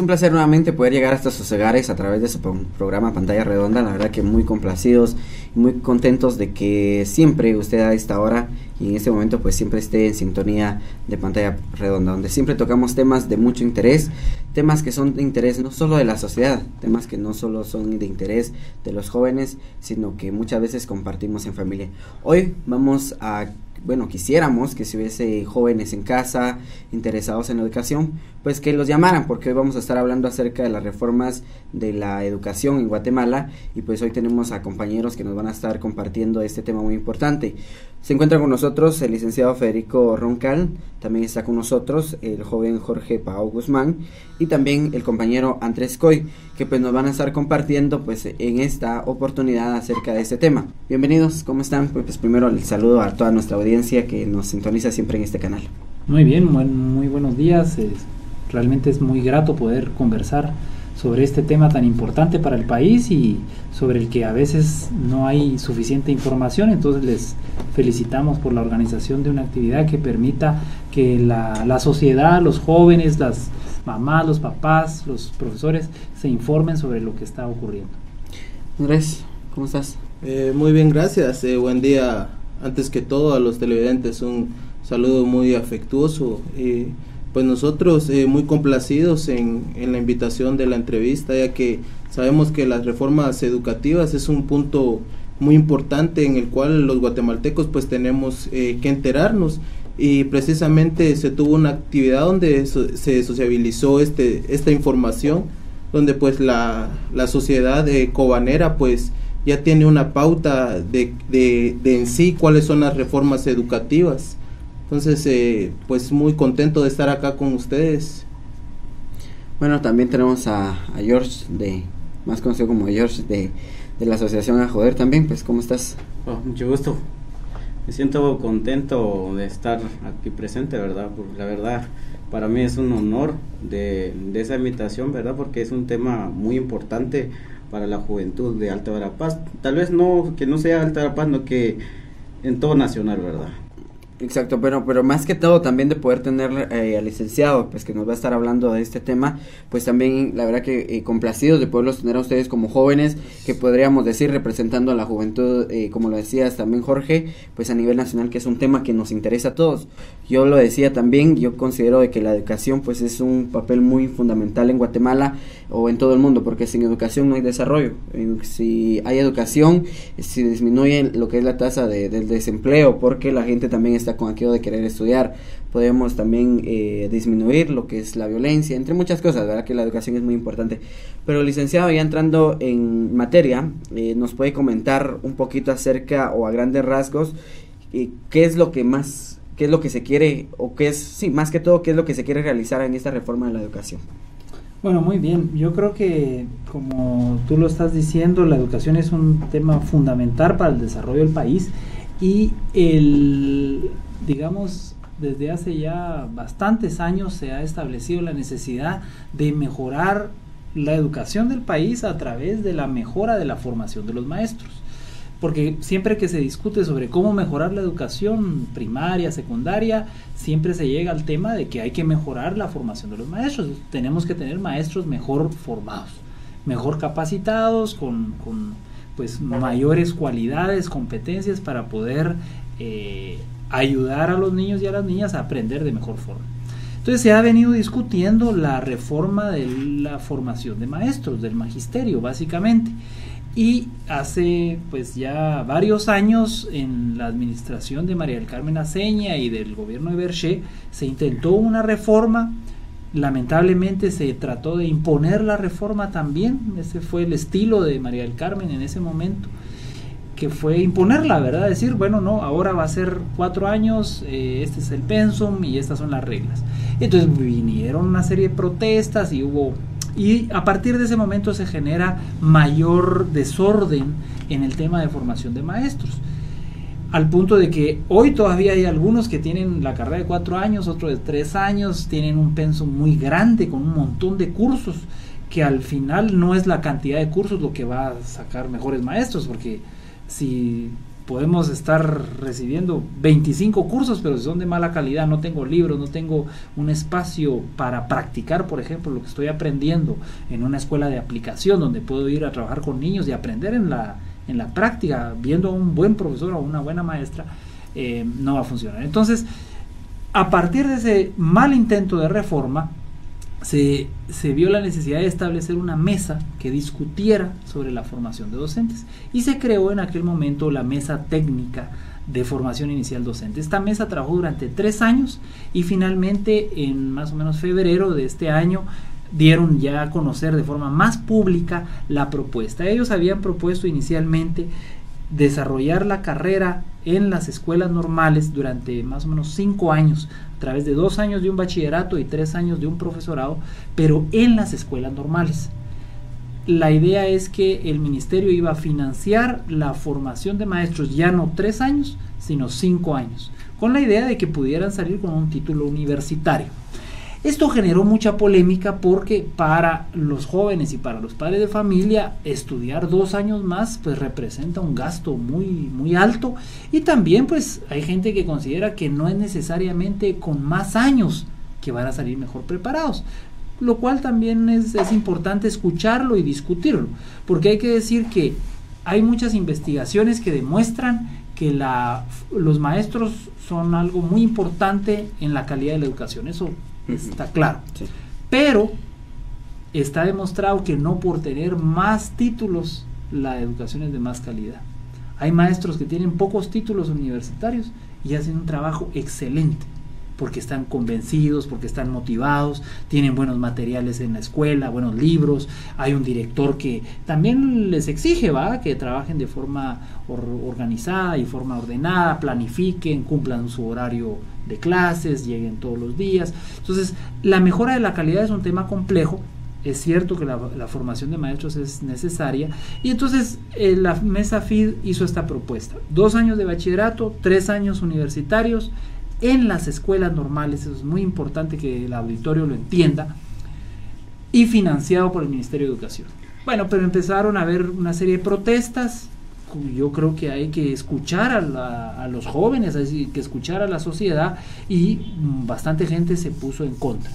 un placer nuevamente poder llegar hasta sus hogares a través de su programa Pantalla Redonda. La verdad que muy complacidos y muy contentos de que siempre usted a esta hora y en este momento pues siempre esté en sintonía de Pantalla Redonda, donde siempre tocamos temas de mucho interés, temas que son de interés no solo de la sociedad, temas que no solo son de interés de los jóvenes, sino que muchas veces compartimos en familia. Hoy vamos a quisiéramos que si hubiese jóvenes en casa interesados en la educación, pues que los llamaran, porque hoy vamos a estar hablando acerca de las reformas de la educación en Guatemala, y pues hoy tenemos a compañeros que nos van a estar compartiendo este tema muy importante. Se encuentra con nosotros el licenciado Federico Roncal, también está con nosotros el joven Jorge Pau Guzmán y también el compañero Andrés Coy, que pues nos van a estar compartiendo pues en esta oportunidad acerca de este tema. Bienvenidos, ¿cómo están? Pues primero el saludo a toda nuestra audiencia que nos sintoniza siempre en este canal. Muy bien, muy buenos días. Realmente es muy grato poder conversar sobre este tema tan importante para el país y sobre el que a veces no hay suficiente información. Entonces les felicitamos por la organización de una actividad que permita que la sociedad, los jóvenes, las mamás, los papás, los profesores se informen sobre lo que está ocurriendo. Andrés, ¿cómo estás? Muy bien, gracias. Buen día. Antes que todo a los televidentes un saludo muy afectuoso. Pues nosotros muy complacidos en la invitación de la entrevista, ya que sabemos que las reformas educativas es un punto muy importante en el cual los guatemaltecos pues tenemos que enterarnos, y precisamente se tuvo una actividad donde se sociabilizó esta información, donde pues la sociedad cobanera pues ya tiene una pauta de en sí cuáles son las reformas educativas. Entonces, pues muy contento de estar acá con ustedes. Bueno, también tenemos a George, más conocido como George, de la asociación A Joder también. Pues, ¿cómo estás? Mucho gusto. Me siento contento de estar aquí presente, ¿verdad? Porque la verdad, para mí es un honor de esa invitación, ¿verdad? Porque es un tema muy importante para la juventud de Alta Verapaz. Tal vez que no sea Alta Verapaz, no que en todo Nacional, ¿verdad? Exacto, pero más que todo también de poder tener al licenciado pues que nos va a estar hablando de este tema, pues también la verdad que complacidos de poderlos tener a ustedes como jóvenes, que podríamos decir representando a la juventud, como lo decías también Jorge, pues a nivel nacional, que es un tema que nos interesa a todos. Yo lo decía también, yo considero de que la educación pues es un papel muy fundamental en Guatemala o en todo el mundo, porque sin educación no hay desarrollo. Si hay educación, si disminuye lo que es la tasa del desempleo, porque la gente también está con aquello de querer estudiar, podemos también disminuir lo que es la violencia, entre muchas cosas, ¿verdad? Que la educación es muy importante. Pero licenciado, ya entrando en materia, nos puede comentar un poquito acerca o a grandes rasgos qué es lo que se quiere, o más que todo, qué es lo que se quiere realizar en esta reforma de la educación. Bueno, muy bien. Yo creo que, como tú lo estás diciendo, la educación es un tema fundamental para el desarrollo del país, y digamos, desde hace ya bastantes años se ha establecido la necesidad de mejorar la educación del país a través de la mejora de la formación de los maestros. Porque siempre que se discute sobre cómo mejorar la educación primaria, secundaria, siempre se llega al tema de que hay que mejorar la formación de los maestros. Tenemos que tener maestros mejor formados, mejor capacitados, con pues mayores cualidades, competencias para poder ayudar a los niños y a las niñas a aprender de mejor forma. Entonces se ha venido discutiendo la reforma de la formación de maestros, del magisterio básicamente, y hace pues ya varios años, en la administración de María del Carmen Aceña y del gobierno de Berché, se intentó una reforma. Lamentablemente se trató de imponer la reforma también. Ese fue el estilo de María del Carmen en ese momento, que fue imponerla, ¿verdad? Decir, bueno, no, ahora va a ser 4 años, este es el pensum y estas son las reglas. Entonces vinieron una serie de protestas y a partir de ese momento se genera mayor desorden en el tema de formación de maestros, al punto de que hoy todavía hay algunos que tienen la carrera de 4 años, otros de 3 años, tienen un pensum muy grande con un montón de cursos, que al final no es la cantidad de cursos lo que va a sacar mejores maestros, porque si podemos estar recibiendo 25 cursos, pero si son de mala calidad, no tengo libros, no tengo un espacio para practicar, por ejemplo, lo que estoy aprendiendo en una escuela de aplicación, donde puedo ir a trabajar con niños y aprender en la práctica, viendo a un buen profesor o una buena maestra, no va a funcionar. Entonces, a partir de ese mal intento de reforma, se vio la necesidad de establecer una mesa que discutiera sobre la formación de docentes, y se creó en aquel momento la Mesa Técnica de Formación Inicial Docente. Esta mesa trabajó durante 3 años y finalmente en más o menos febrero de este año dieron ya a conocer de forma más pública la propuesta. Ellos habían propuesto inicialmente desarrollar la carrera en las escuelas normales durante más o menos 5 años, a través de 2 años de un bachillerato y 3 años de un profesorado, pero en las escuelas normales. La idea es que el ministerio iba a financiar la formación de maestros ya no 3 años, sino 5 años, con la idea de que pudieran salir con un título universitario. Esto generó mucha polémica porque para los jóvenes y para los padres de familia estudiar 2 años más pues representa un gasto muy alto, y también pues hay gente que considera que no es necesariamente con más años que van a salir mejor preparados, lo cual también es importante escucharlo y discutirlo, porque hay que decir que hay muchas investigaciones que demuestran que los maestros son algo muy importante en la calidad de la educación, eso está claro, sí. Pero está demostrado que no por tener más títulos la educación es de más calidad. Hay maestros que tienen pocos títulos universitarios y hacen un trabajo excelente porque están convencidos, porque están motivados, tienen buenos materiales en la escuela, buenos libros, hay un director que también les exige, que trabajen de forma organizada y forma ordenada, planifiquen, cumplan su horario de clases, lleguen todos los días. Entonces, la mejora de la calidad es un tema complejo. Es cierto que la formación de maestros es necesaria, y entonces la Mesa FID hizo esta propuesta: 2 años de bachillerato, 3 años universitarios en las escuelas normales. Eso es muy importante que el auditorio lo entienda, y financiado por el Ministerio de Educación. Bueno, pero empezaron a haber una serie de protestas. Yo creo que hay que escuchar a los jóvenes, hay que escuchar a la sociedad, y bastante gente se puso en contra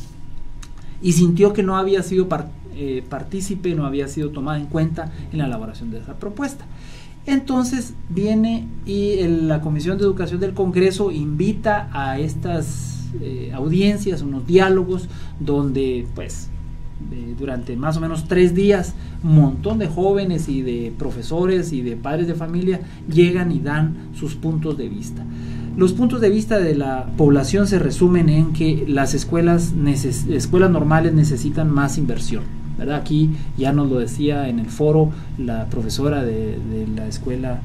y sintió que no había sido partícipe, no había sido tomada en cuenta en la elaboración de esa propuesta. Entonces viene y la Comisión de Educación del Congreso invita a estas audiencias, unos diálogos, donde pues durante más o menos 3 días un montón de jóvenes y de profesores y de padres de familia llegan y dan sus puntos de vista. Los puntos de vista de la población se resumen en que las escuelas normales necesitan más inversión, ¿verdad? Aquí ya nos lo decía en el foro la profesora de la escuela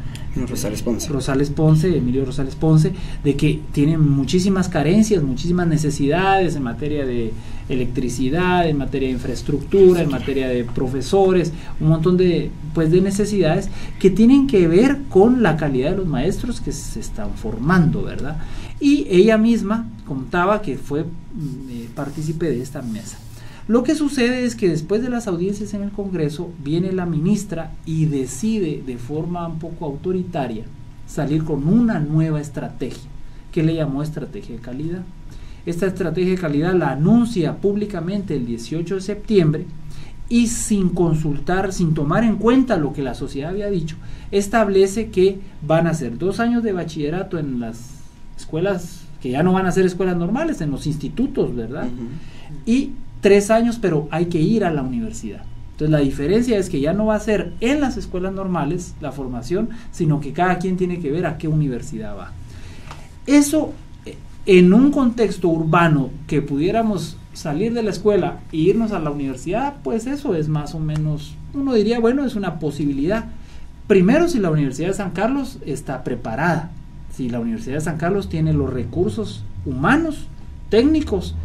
Rosales Ponce, Emilio Rosales Ponce, de que tienen muchísimas carencias, muchísimas necesidades en materia de electricidad, en materia de infraestructura, en materia de profesores, un montón de necesidades que tienen que ver con la calidad de los maestros que se están formando, ¿verdad? Y ella misma contaba que fue partícipe de esta mesa. Lo que sucede es que después de las audiencias en el Congreso viene la ministra y decide de forma un poco autoritaria salir con una nueva estrategia que le llamó estrategia de calidad. Esta estrategia de calidad la anuncia públicamente el 18 de septiembre y sin consultar, sin tomar en cuenta lo que la sociedad había dicho, establece que van a ser 2 años de bachillerato en las escuelas que ya no van a ser escuelas normales, en los institutos, ¿verdad? Y 3 años, pero hay que ir a la universidad. Entonces la diferencia es que ya no va a ser en las escuelas normales la formación, sino que cada quien tiene que ver a qué universidad va. Eso, en un contexto urbano que pudiéramos salir de la escuela e irnos a la universidad, pues eso es más o menos, uno diría, bueno, es una posibilidad. Primero, si la Universidad de San Carlos está preparada, si la Universidad de San Carlos tiene los recursos humanos, técnicos,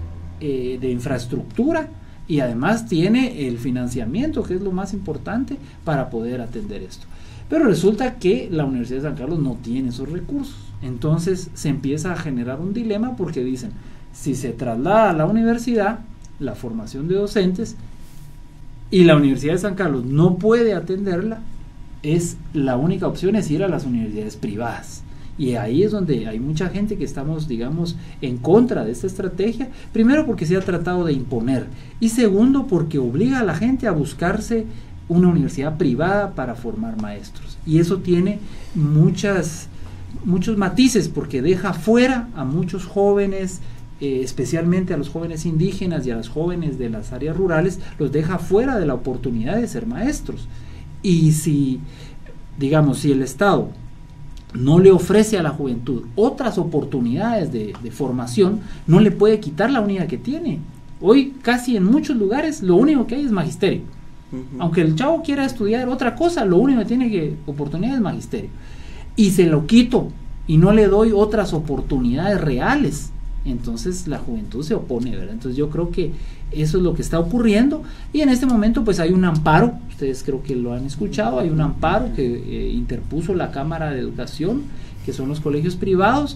de infraestructura, y además tiene el financiamiento, que es lo más importante para poder atender esto. Pero resulta que la Universidad de San Carlos no tiene esos recursos. Entonces se empieza a generar un dilema, porque dicen, si se traslada a la universidad la formación de docentes y la Universidad de San Carlos no puede atenderla, la única opción es ir a las universidades privadas. Y ahí es donde hay mucha gente que estamos, digamos, en contra de esta estrategia. Primero porque se ha tratado de imponer. Y segundo porque obliga a la gente a buscarse una universidad privada para formar maestros. Y eso tiene muchos matices, porque deja fuera a muchos jóvenes, especialmente a los jóvenes indígenas y a los jóvenes de las áreas rurales, los deja fuera de la oportunidad de ser maestros. Y si el Estado no le ofrece a la juventud otras oportunidades de formación, no le puede quitar la única que tiene. Hoy casi en muchos lugares lo único que hay es magisterio. Aunque el chavo quiera estudiar otra cosa, lo único que tiene oportunidad es magisterio. Y se lo quito y no le doy otras oportunidades reales, entonces la juventud se opone, ¿verdad? Entonces yo creo que eso es lo que está ocurriendo, y en este momento pues hay un amparo, ustedes creo que lo han escuchado, hay un amparo que interpuso la Cámara de Educación, que son los colegios privados.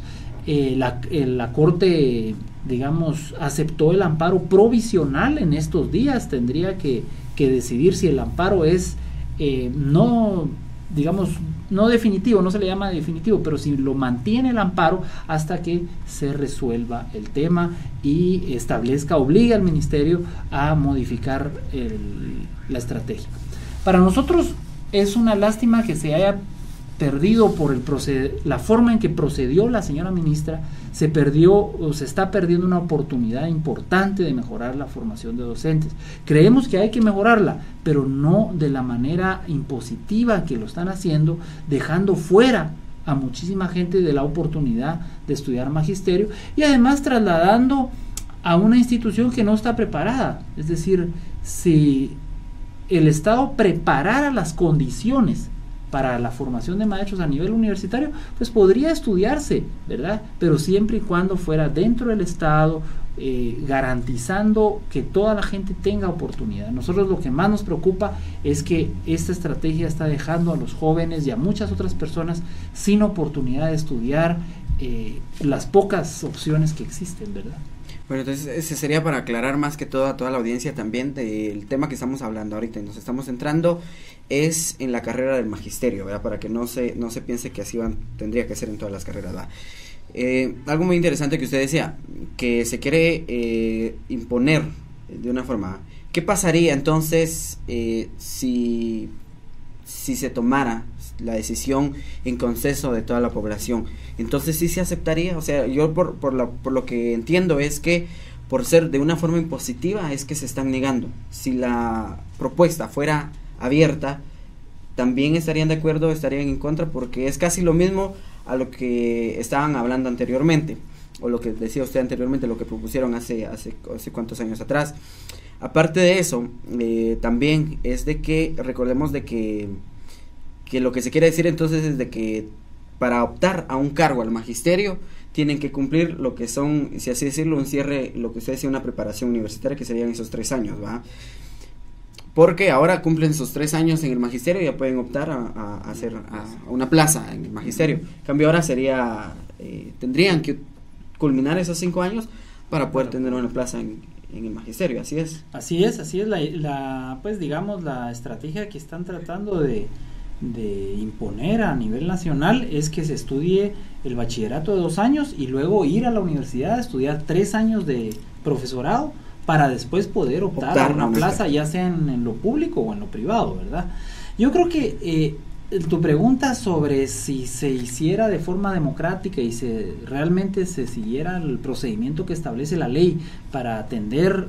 La Corte, digamos, aceptó el amparo provisional en estos días. Tendría que decidir si el amparo es no definitivo, no se le llama definitivo, pero si lo mantiene el amparo hasta que se resuelva el tema y obligue al ministerio a modificar la estrategia. Para nosotros es una lástima que se haya perdido por la forma en que procedió la señora ministra. Se está perdiendo una oportunidad importante de mejorar la formación de docentes. Creemos que hay que mejorarla, pero no de la manera impositiva que lo están haciendo, dejando fuera a muchísima gente de la oportunidad de estudiar magisterio, y además trasladando a una institución que no está preparada. Es decir, si el Estado preparara las condiciones para la formación de maestros a nivel universitario, pues podría estudiarse, ¿verdad? Pero siempre y cuando fuera dentro del Estado, garantizando que toda la gente tenga oportunidad. Nosotros lo que más nos preocupa es que esta estrategia está dejando a los jóvenes y a muchas otras personas sin oportunidad de estudiar las pocas opciones que existen, ¿verdad? Bueno, entonces ese sería para aclarar más que todo a toda la audiencia también del tema que estamos hablando ahorita, y nos estamos centrando es en la carrera del magisterio, ¿verdad? Para que no se piense que así tendría que ser en todas las carreras, ¿verdad? Algo muy interesante que usted decía, que se quiere imponer de una forma. ¿Qué pasaría entonces si se tomara la decisión en consenso de toda la población? Entonces sí se aceptaría. O sea, yo por lo que entiendo es que por ser de una forma impositiva es que se están negando. Si la propuesta fuera abierta, también estarían de acuerdo, estarían en contra, porque es casi lo mismo a lo que estaban hablando anteriormente, o lo que decía usted anteriormente, lo que propusieron hace cuántos años atrás. Aparte de eso, también es de que recordemos de que lo que se quiere decir entonces es de que para optar a un cargo al magisterio tienen que cumplir lo que son, si así decirlo, un cierre, lo que usted decía, una preparación universitaria, que serían esos 3 años, ¿va? Porque ahora cumplen esos 3 años en el magisterio y ya pueden optar a hacer a una plaza en el magisterio. En cambio ahora tendrían que culminar esos 5 años para poder tener una plaza en el magisterio. Así es. Así es pues digamos la estrategia que están tratando de imponer a nivel nacional es que se estudie el bachillerato de 2 años y luego ir a la universidad a estudiar 3 años de profesorado para después poder optar a una plaza, ya sea en lo público o en lo privado, ¿verdad? Yo creo que tu pregunta sobre si se hiciera de forma democrática y realmente se siguiera el procedimiento que establece la ley para atender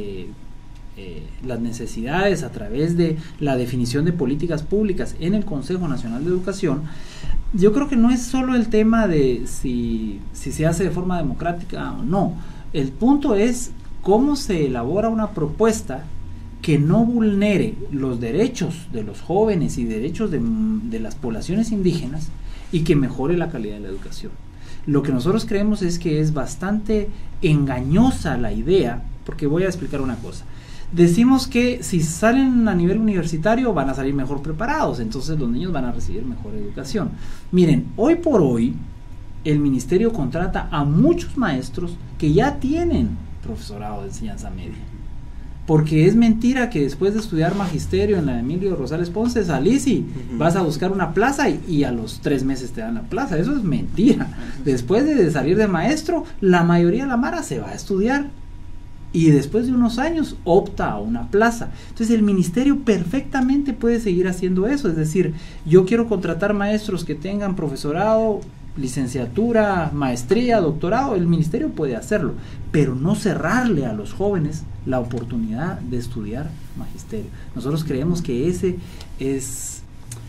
las necesidades a través de la definición de políticas públicas en el Consejo Nacional de Educación, yo creo que no es solo el tema de si se hace de forma democrática o no. El punto es cómo se elabora una propuesta que no vulnere los derechos de los jóvenes y derechos de las poblaciones indígenas y que mejore la calidad de la educación. Lo que nosotros creemos es que es bastante engañosa la idea, porque voy a explicar una cosa. Decimos que si salen a nivel universitario van a salir mejor preparados, entonces los niños van a recibir mejor educación. Miren, hoy por hoy el ministerio contrata a muchos maestros que ya tienen profesorado de enseñanza media. Porque es mentira que después de estudiar magisterio en la Emilio Rosales Ponce salís y vas a buscar una plaza y a los 3 meses te dan la plaza. Eso es mentira. Después de salir de maestro, la mayoría de la mara se va a estudiar y después de unos años opta a una plaza. Entonces el ministerio perfectamente puede seguir haciendo eso. Es decir, yo quiero contratar maestros que tengan profesorado, licenciatura, maestría, doctorado. El ministerio puede hacerlo, pero no cerrarle a los jóvenes la oportunidad de estudiar magisterio. Nosotros creemos que ese es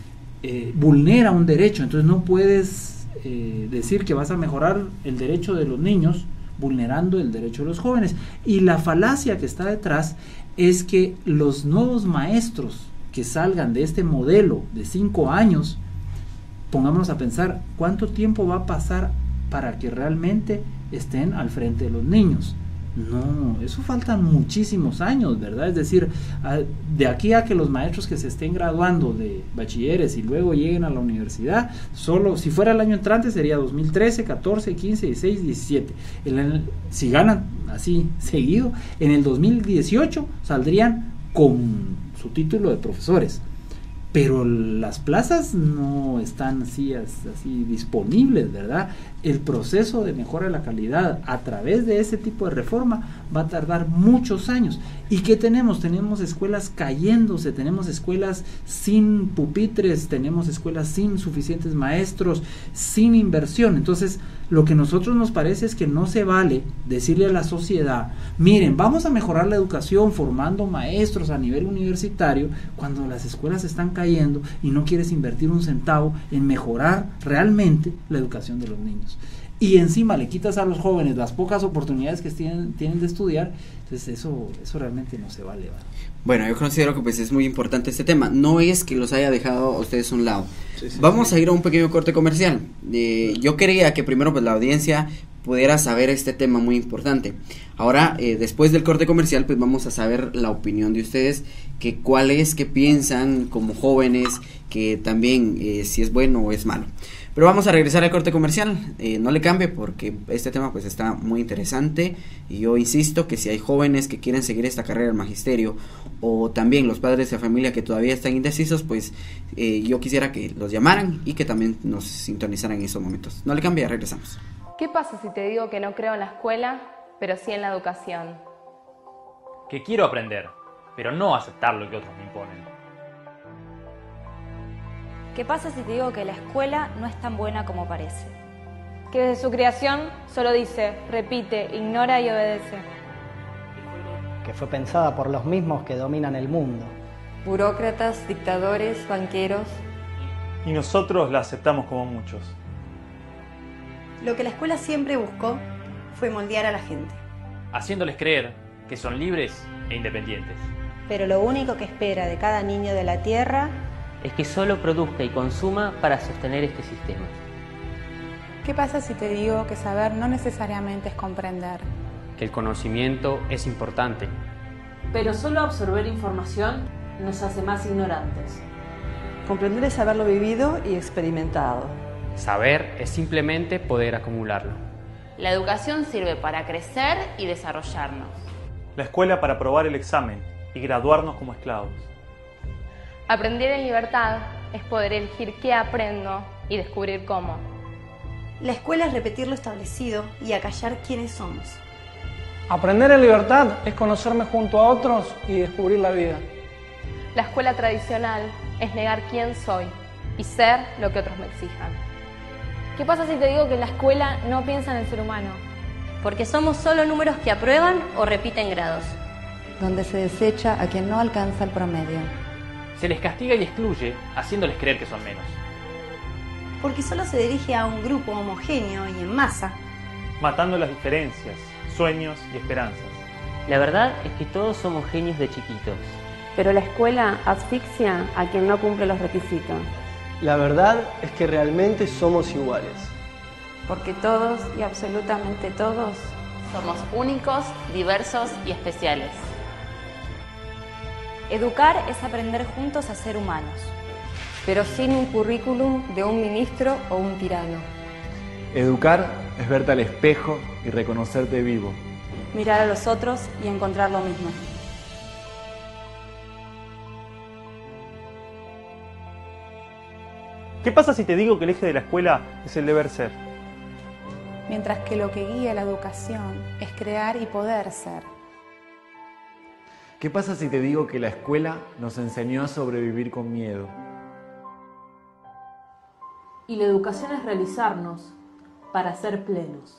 vulnera un derecho. Entonces no puedes decir que vas a mejorar el derecho de los niños vulnerando el derecho de los jóvenes. Y la falacia que está detrás es que los nuevos maestros que salgan de este modelo de 5 años, pongámonos a pensar cuánto tiempo va a pasar para que realmente estén al frente de los niños. No, eso faltan muchísimos años, ¿verdad? Es decir, de aquí a que los maestros que se estén graduando de bachilleres y luego lleguen a la universidad, solo si fuera el año entrante sería 2013, 14, 15, 16, 17. Si ganan así seguido, en el 2018 saldrían con su título de profesores. Pero las plazas no están así disponibles, ¿verdad? El proceso de mejora de la calidad a través de ese tipo de reforma va a tardar muchos años. ¿Y qué tenemos? Tenemos escuelas cayéndose, tenemos escuelas sin pupitres, tenemos escuelas sin suficientes maestros, sin inversión. Entonces, lo que a nosotros nos parece es que no se vale decirle a la sociedad, miren, vamos a mejorar la educación formando maestros a nivel universitario, cuando las escuelas están cayendo y no quieres invertir un centavo en mejorar realmente la educación de los niños. Y encima le quitas a los jóvenes las pocas oportunidades que tienen de estudiar. Entonces eso realmente no se vale, ¿vale? Bueno, yo considero que pues es muy importante este tema. No es que los haya dejado a ustedes a un lado. Sí. Vamos a ir a un pequeño corte comercial. Yo quería que primero pues la audiencia pudiera saber este tema muy importante. Ahora, después del corte comercial, pues vamos a saber la opinión de ustedes, que cuál es, qué piensan como jóvenes, que también si es bueno o es malo. Pero vamos a regresar al corte comercial, no le cambie porque este tema pues está muy interesante y yo insisto que si hay jóvenes que quieren seguir esta carrera del magisterio o también los padres de familia que todavía están indecisos, pues yo quisiera que los llamaran y que también nos sintonizaran en esos momentos. No le cambie, regresamos. ¿Qué pasa si te digo que no creo en la escuela, pero sí en la educación? Que quiero aprender, pero no aceptar lo que otros me imponen. ¿Qué pasa si te digo que la escuela no es tan buena como parece? Que desde su creación solo dice, repite, ignora y obedece. Que fue pensada por los mismos que dominan el mundo. Burócratas, dictadores, banqueros. Y nosotros la aceptamos como muchos. Lo que la escuela siempre buscó fue moldear a la gente, haciéndoles creer que son libres e independientes. Pero lo único que espera de cada niño de la tierra es que solo produzca y consuma para sostener este sistema. ¿Qué pasa si te digo que saber no necesariamente es comprender? Que el conocimiento es importante. Pero solo absorber información nos hace más ignorantes. Comprender es haberlo vivido y experimentado. Saber es simplemente poder acumularlo. La educación sirve para crecer y desarrollarnos. La escuela para aprobar el examen y graduarnos como esclavos. Aprender en libertad es poder elegir qué aprendo y descubrir cómo. La escuela es repetir lo establecido y acallar quiénes somos. Aprender en libertad es conocerme junto a otros y descubrir la vida. La escuela tradicional es negar quién soy y ser lo que otros me exijan. ¿Qué pasa si te digo que la escuela no piensa en el ser humano? Porque somos solo números que aprueban o repiten grados. Donde se desecha a quien no alcanza el promedio. Se les castiga y excluye, haciéndoles creer que son menos. Porque solo se dirige a un grupo homogéneo y en masa. Matando las diferencias, sueños y esperanzas. La verdad es que todos somos genios de chiquitos. Pero la escuela asfixia a quien no cumple los requisitos. La verdad es que realmente somos iguales. Porque todos y absolutamente todos somos únicos, diversos y especiales. Educar es aprender juntos a ser humanos. Pero sin un currículum de un ministro o un tirano. Educar es verte al espejo y reconocerte vivo. Mirar a los otros y encontrar lo mismo. ¿Qué pasa si te digo que el eje de la escuela es el deber ser? Mientras que lo que guía la educación es crear y poder ser. ¿Qué pasa si te digo que la escuela nos enseñó a sobrevivir con miedo? Y la educación es realizarnos para ser plenos.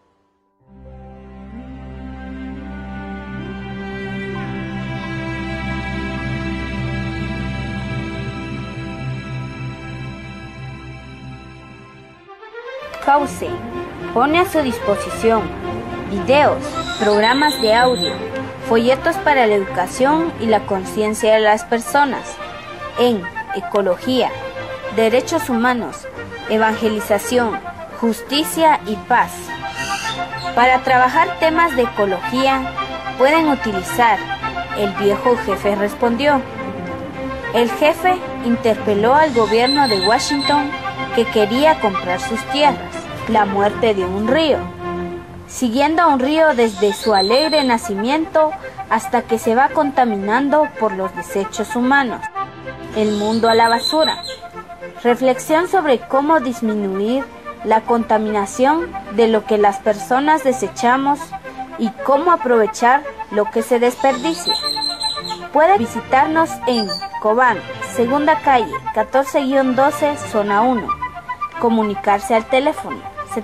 Cauce pone a su disposición videos, programas de audio, folletos para la educación y la conciencia de las personas en ecología, derechos humanos, evangelización, justicia y paz. Para trabajar temas de ecología pueden utilizar El viejo jefe respondió. El jefe interpeló al gobierno de Washington que quería comprar sus tierras, la muerte de un río, siguiendo a un río desde su alegre nacimiento hasta que se va contaminando por los desechos humanos. El mundo a la basura. Reflexión sobre cómo disminuir la contaminación de lo que las personas desechamos y cómo aprovechar lo que se desperdicia. Puede visitarnos en Cobán, Segunda Calle, 14-12, Zona 1. Comunicarse al teléfono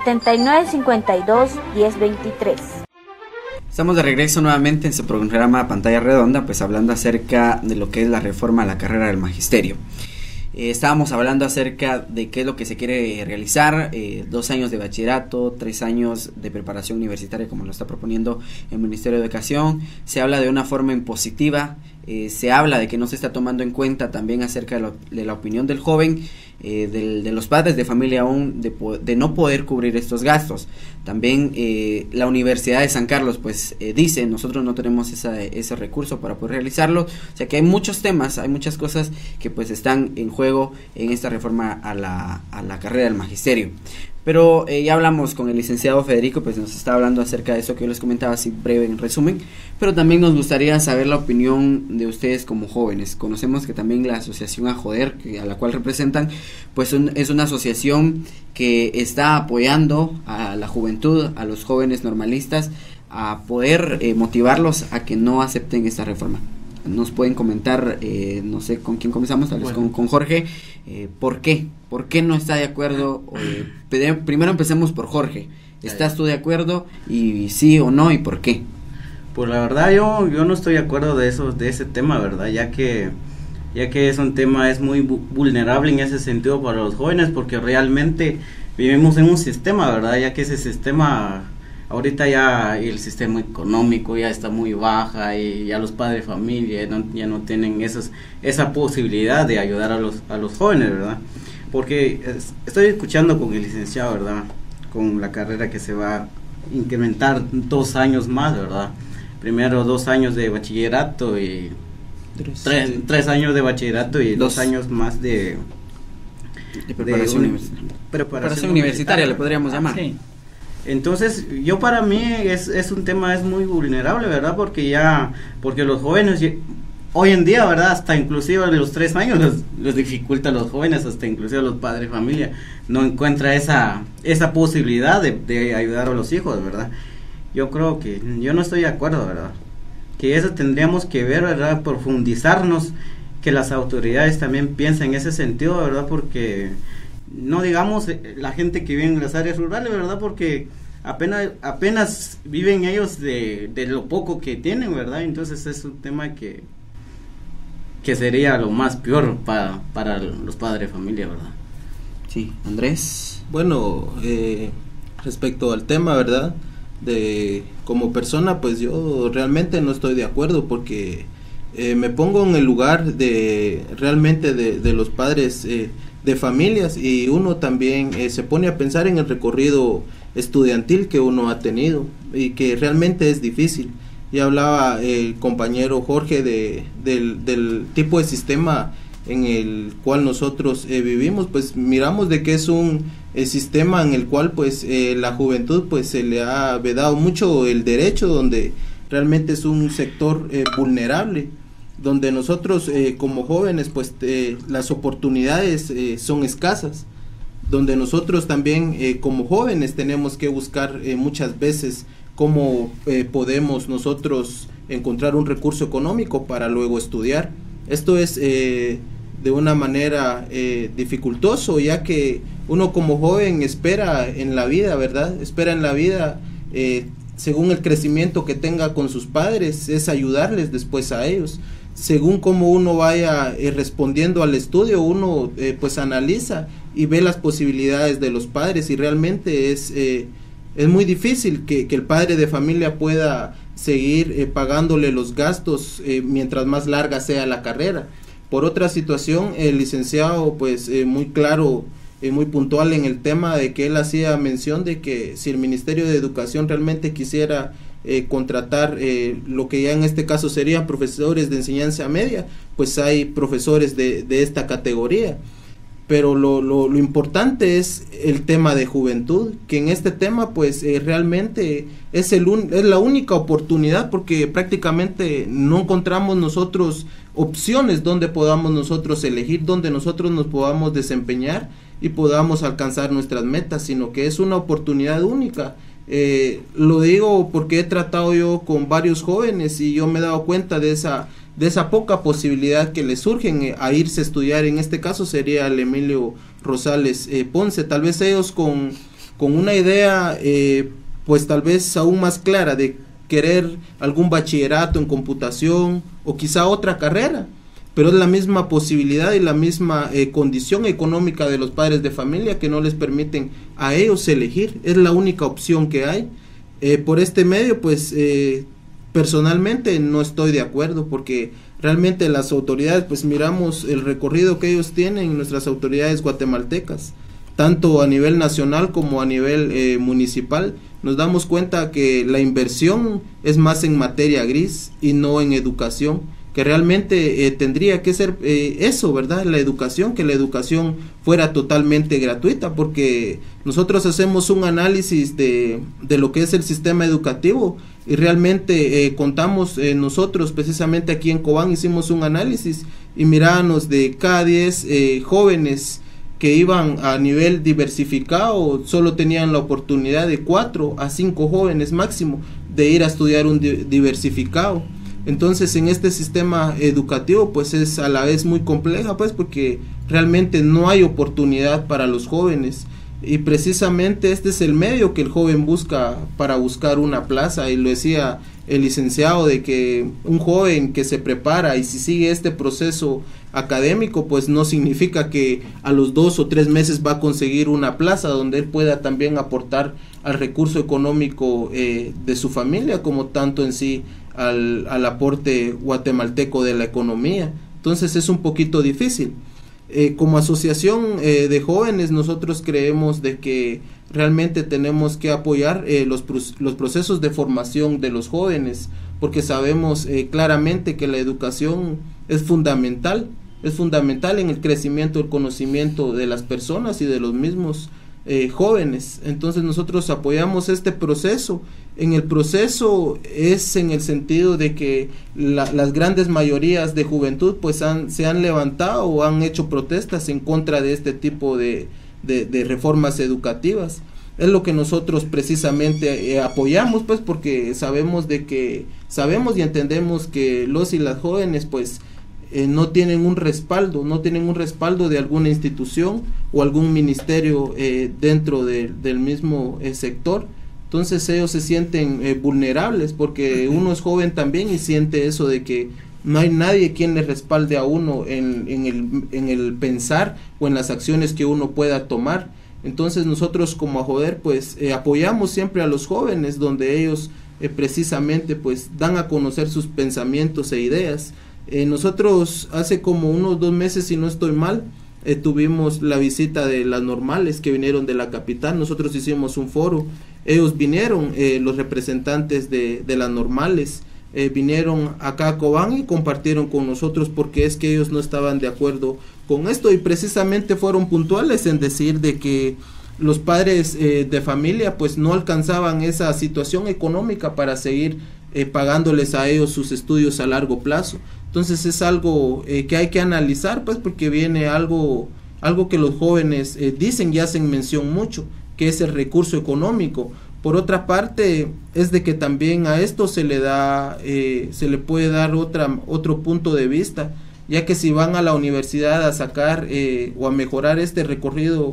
7952-1023. Estamos de regreso nuevamente en su programa Pantalla Redonda, pues hablando acerca de lo que es la reforma a la carrera del magisterio. Estábamos hablando acerca de qué es lo que se quiere realizar, 2 años de bachillerato, 3 años de preparación universitaria como lo está proponiendo el Ministerio de Educación. Se habla de una forma impositiva, se habla de que no se está tomando en cuenta también acerca de la opinión del joven, de los padres de familia aún, de no poder cubrir estos gastos. También la Universidad de San Carlos pues dice, nosotros no tenemos ese recurso para poder realizarlo. O sea que hay muchos temas, hay muchas cosas que pues están en juego en esta reforma a la carrera del magisterio. Pero ya hablamos con el licenciado Federico, pues nos está hablando acerca de eso que yo les comentaba así breve en resumen, pero también nos gustaría saber la opinión de ustedes como jóvenes. Conocemos que también la asociación AJODER, a la cual representan, pues es una asociación que está apoyando a la juventud, a los jóvenes normalistas, a poder motivarlos a que no acepten esta reforma. Nos pueden comentar, no sé con quién comenzamos, tal vez con Jorge, ¿por qué? ¿Por qué no está de acuerdo? Primero empecemos por Jorge. ¿Estás tú de acuerdo? Y sí o no, ¿y por qué? Pues la verdad yo no estoy de acuerdo de ese tema, ¿verdad? Ya que es un tema, es muy vulnerable en ese sentido para los jóvenes, porque realmente vivimos en un sistema, ¿verdad? Ya que ese sistema, ahorita ya el sistema económico ya está muy baja y ya los padres de familia ya no tienen esa posibilidad de ayudar a los jóvenes, ¿verdad? Porque estoy escuchando con el licenciado, ¿verdad? Con la carrera que se va a incrementar 2 años más, ¿verdad? Primero 2 años de bachillerato y 3 años de bachillerato y 2 años más de preparación universitaria, le podríamos llamar. Sí. Entonces, para mí es un tema, es muy vulnerable, ¿verdad? Porque los jóvenes hoy en día, ¿verdad? Hasta inclusive a los 3 años les dificulta a los jóvenes, hasta inclusive a los padres de familia, no encuentra esa posibilidad de ayudar a los hijos, ¿verdad? Yo creo que, yo no estoy de acuerdo, ¿verdad? Que eso tendríamos que ver, ¿verdad? Profundizarnos, que las autoridades también piensen en ese sentido, ¿verdad? Porque no digamos la gente que vive en las áreas rurales, ¿verdad? Porque apenas viven ellos de lo poco que tienen, ¿verdad? Entonces es un tema que sería lo más peor para los padres de familia, ¿verdad? Sí, Andrés. Bueno, respecto al tema, ¿verdad? Como persona, pues yo realmente no estoy de acuerdo, porque me pongo en el lugar de los padres de familias, y uno también se pone a pensar en el recorrido estudiantil que uno ha tenido y que realmente es difícil. Ya hablaba el compañero Jorge del tipo de sistema en el cual nosotros vivimos, pues miramos de que es un sistema en el cual pues la juventud pues se le ha vedado mucho el derecho, donde realmente es un sector vulnerable, donde nosotros como jóvenes pues las oportunidades son escasas, donde nosotros también como jóvenes tenemos que buscar muchas veces cómo podemos nosotros encontrar un recurso económico para luego estudiar. Esto es de una manera dificultoso, ya que uno como joven espera en la vida, ¿verdad? Espera en la vida, según el crecimiento que tenga con sus padres, es ayudarles después a ellos. Según cómo uno vaya respondiendo al estudio, uno pues analiza y ve las posibilidades de los padres, y realmente es muy difícil que el padre de familia pueda seguir pagándole los gastos mientras más larga sea la carrera. Por otra situación, el licenciado pues muy claro, muy puntual en el tema de que él hacía mención de que si el Ministerio de Educación realmente quisiera contratar lo que ya en este caso serían profesores de enseñanza media, pues hay profesores de esta categoría. Pero lo importante es el tema de juventud, que en este tema pues realmente es la única oportunidad, porque prácticamente no encontramos nosotros opciones donde podamos nosotros elegir, donde nosotros nos podamos desempeñar y podamos alcanzar nuestras metas, sino que es una oportunidad única. Lo digo porque he tratado yo con varios jóvenes y yo me he dado cuenta de esa poca posibilidad que les surgen a irse a estudiar. En este caso sería el Emilio Rosales Ponce. Tal vez ellos con una idea pues tal vez aún más clara de querer algún bachillerato en computación o quizá otra carrera, pero es la misma posibilidad y la misma condición económica de los padres de familia que no les permiten a ellos elegir. Es la única opción que hay. Por este medio pues personalmente no estoy de acuerdo, porque realmente las autoridades, pues miramos el recorrido que ellos tienen, nuestras autoridades guatemaltecas, tanto a nivel nacional como a nivel municipal, nos damos cuenta que la inversión es más en materia gris y no en educación, que realmente tendría que ser eso, ¿verdad? La educación, que la educación fuera totalmente gratuita, porque nosotros hacemos un análisis de lo que es el sistema educativo y realmente contamos nosotros precisamente aquí en Cobán hicimos un análisis y mirábamos de cada 10 jóvenes que iban a nivel diversificado, solo tenían la oportunidad de 4 a 5 jóvenes máximo de ir a estudiar un diversificado. Entonces en este sistema educativo pues es a la vez muy compleja, pues porque realmente no hay oportunidad para los jóvenes, y precisamente este es el medio que el joven busca para buscar una plaza. Y lo decía el licenciado, de que un joven que se prepara y si sigue este proceso académico pues no significa que a los 2 o 3 meses va a conseguir una plaza donde él pueda también aportar al recurso económico de su familia, como tanto en sí al aporte guatemalteco de la economía. Entonces es un poquito difícil. Como asociación de jóvenes nosotros creemos de que realmente tenemos que apoyar los procesos de formación de los jóvenes, porque sabemos claramente que la educación es fundamental en el crecimiento del conocimiento de las personas y de los mismos jóvenes. Entonces nosotros apoyamos este proceso. En el proceso es en el sentido de que las grandes mayorías de juventud pues se han levantado o han hecho protestas en contra de este tipo de reformas educativas. Es lo que nosotros precisamente apoyamos, pues porque sabemos y entendemos que los y las jóvenes pues no tienen un respaldo de alguna institución o algún ministerio dentro del mismo sector. Entonces ellos se sienten vulnerables, porque uno es joven también y siente eso de que no hay nadie quien le respalde a uno en el pensar o en las acciones que uno pueda tomar. Entonces nosotros como AJODER pues apoyamos siempre a los jóvenes, donde ellos precisamente pues dan a conocer sus pensamientos e ideas. Nosotros hace como unos 2 meses, si no estoy mal, tuvimos la visita de las normales que vinieron de la capital. Nosotros hicimos un foro, ellos vinieron, los representantes de las normales vinieron acá a Cobán y compartieron con nosotros, porque es que ellos no estaban de acuerdo con esto, y precisamente fueron puntuales en decir de que los padres de familia pues no alcanzaban esa situación económica para seguir pagándoles a ellos sus estudios a largo plazo. Entonces es algo que hay que analizar, pues, porque viene algo que los jóvenes dicen y hacen mención mucho, que es el recurso económico. Por otra parte, es de que también a esto se le puede dar otro punto de vista, ya que si van a la universidad a sacar o a mejorar este recorrido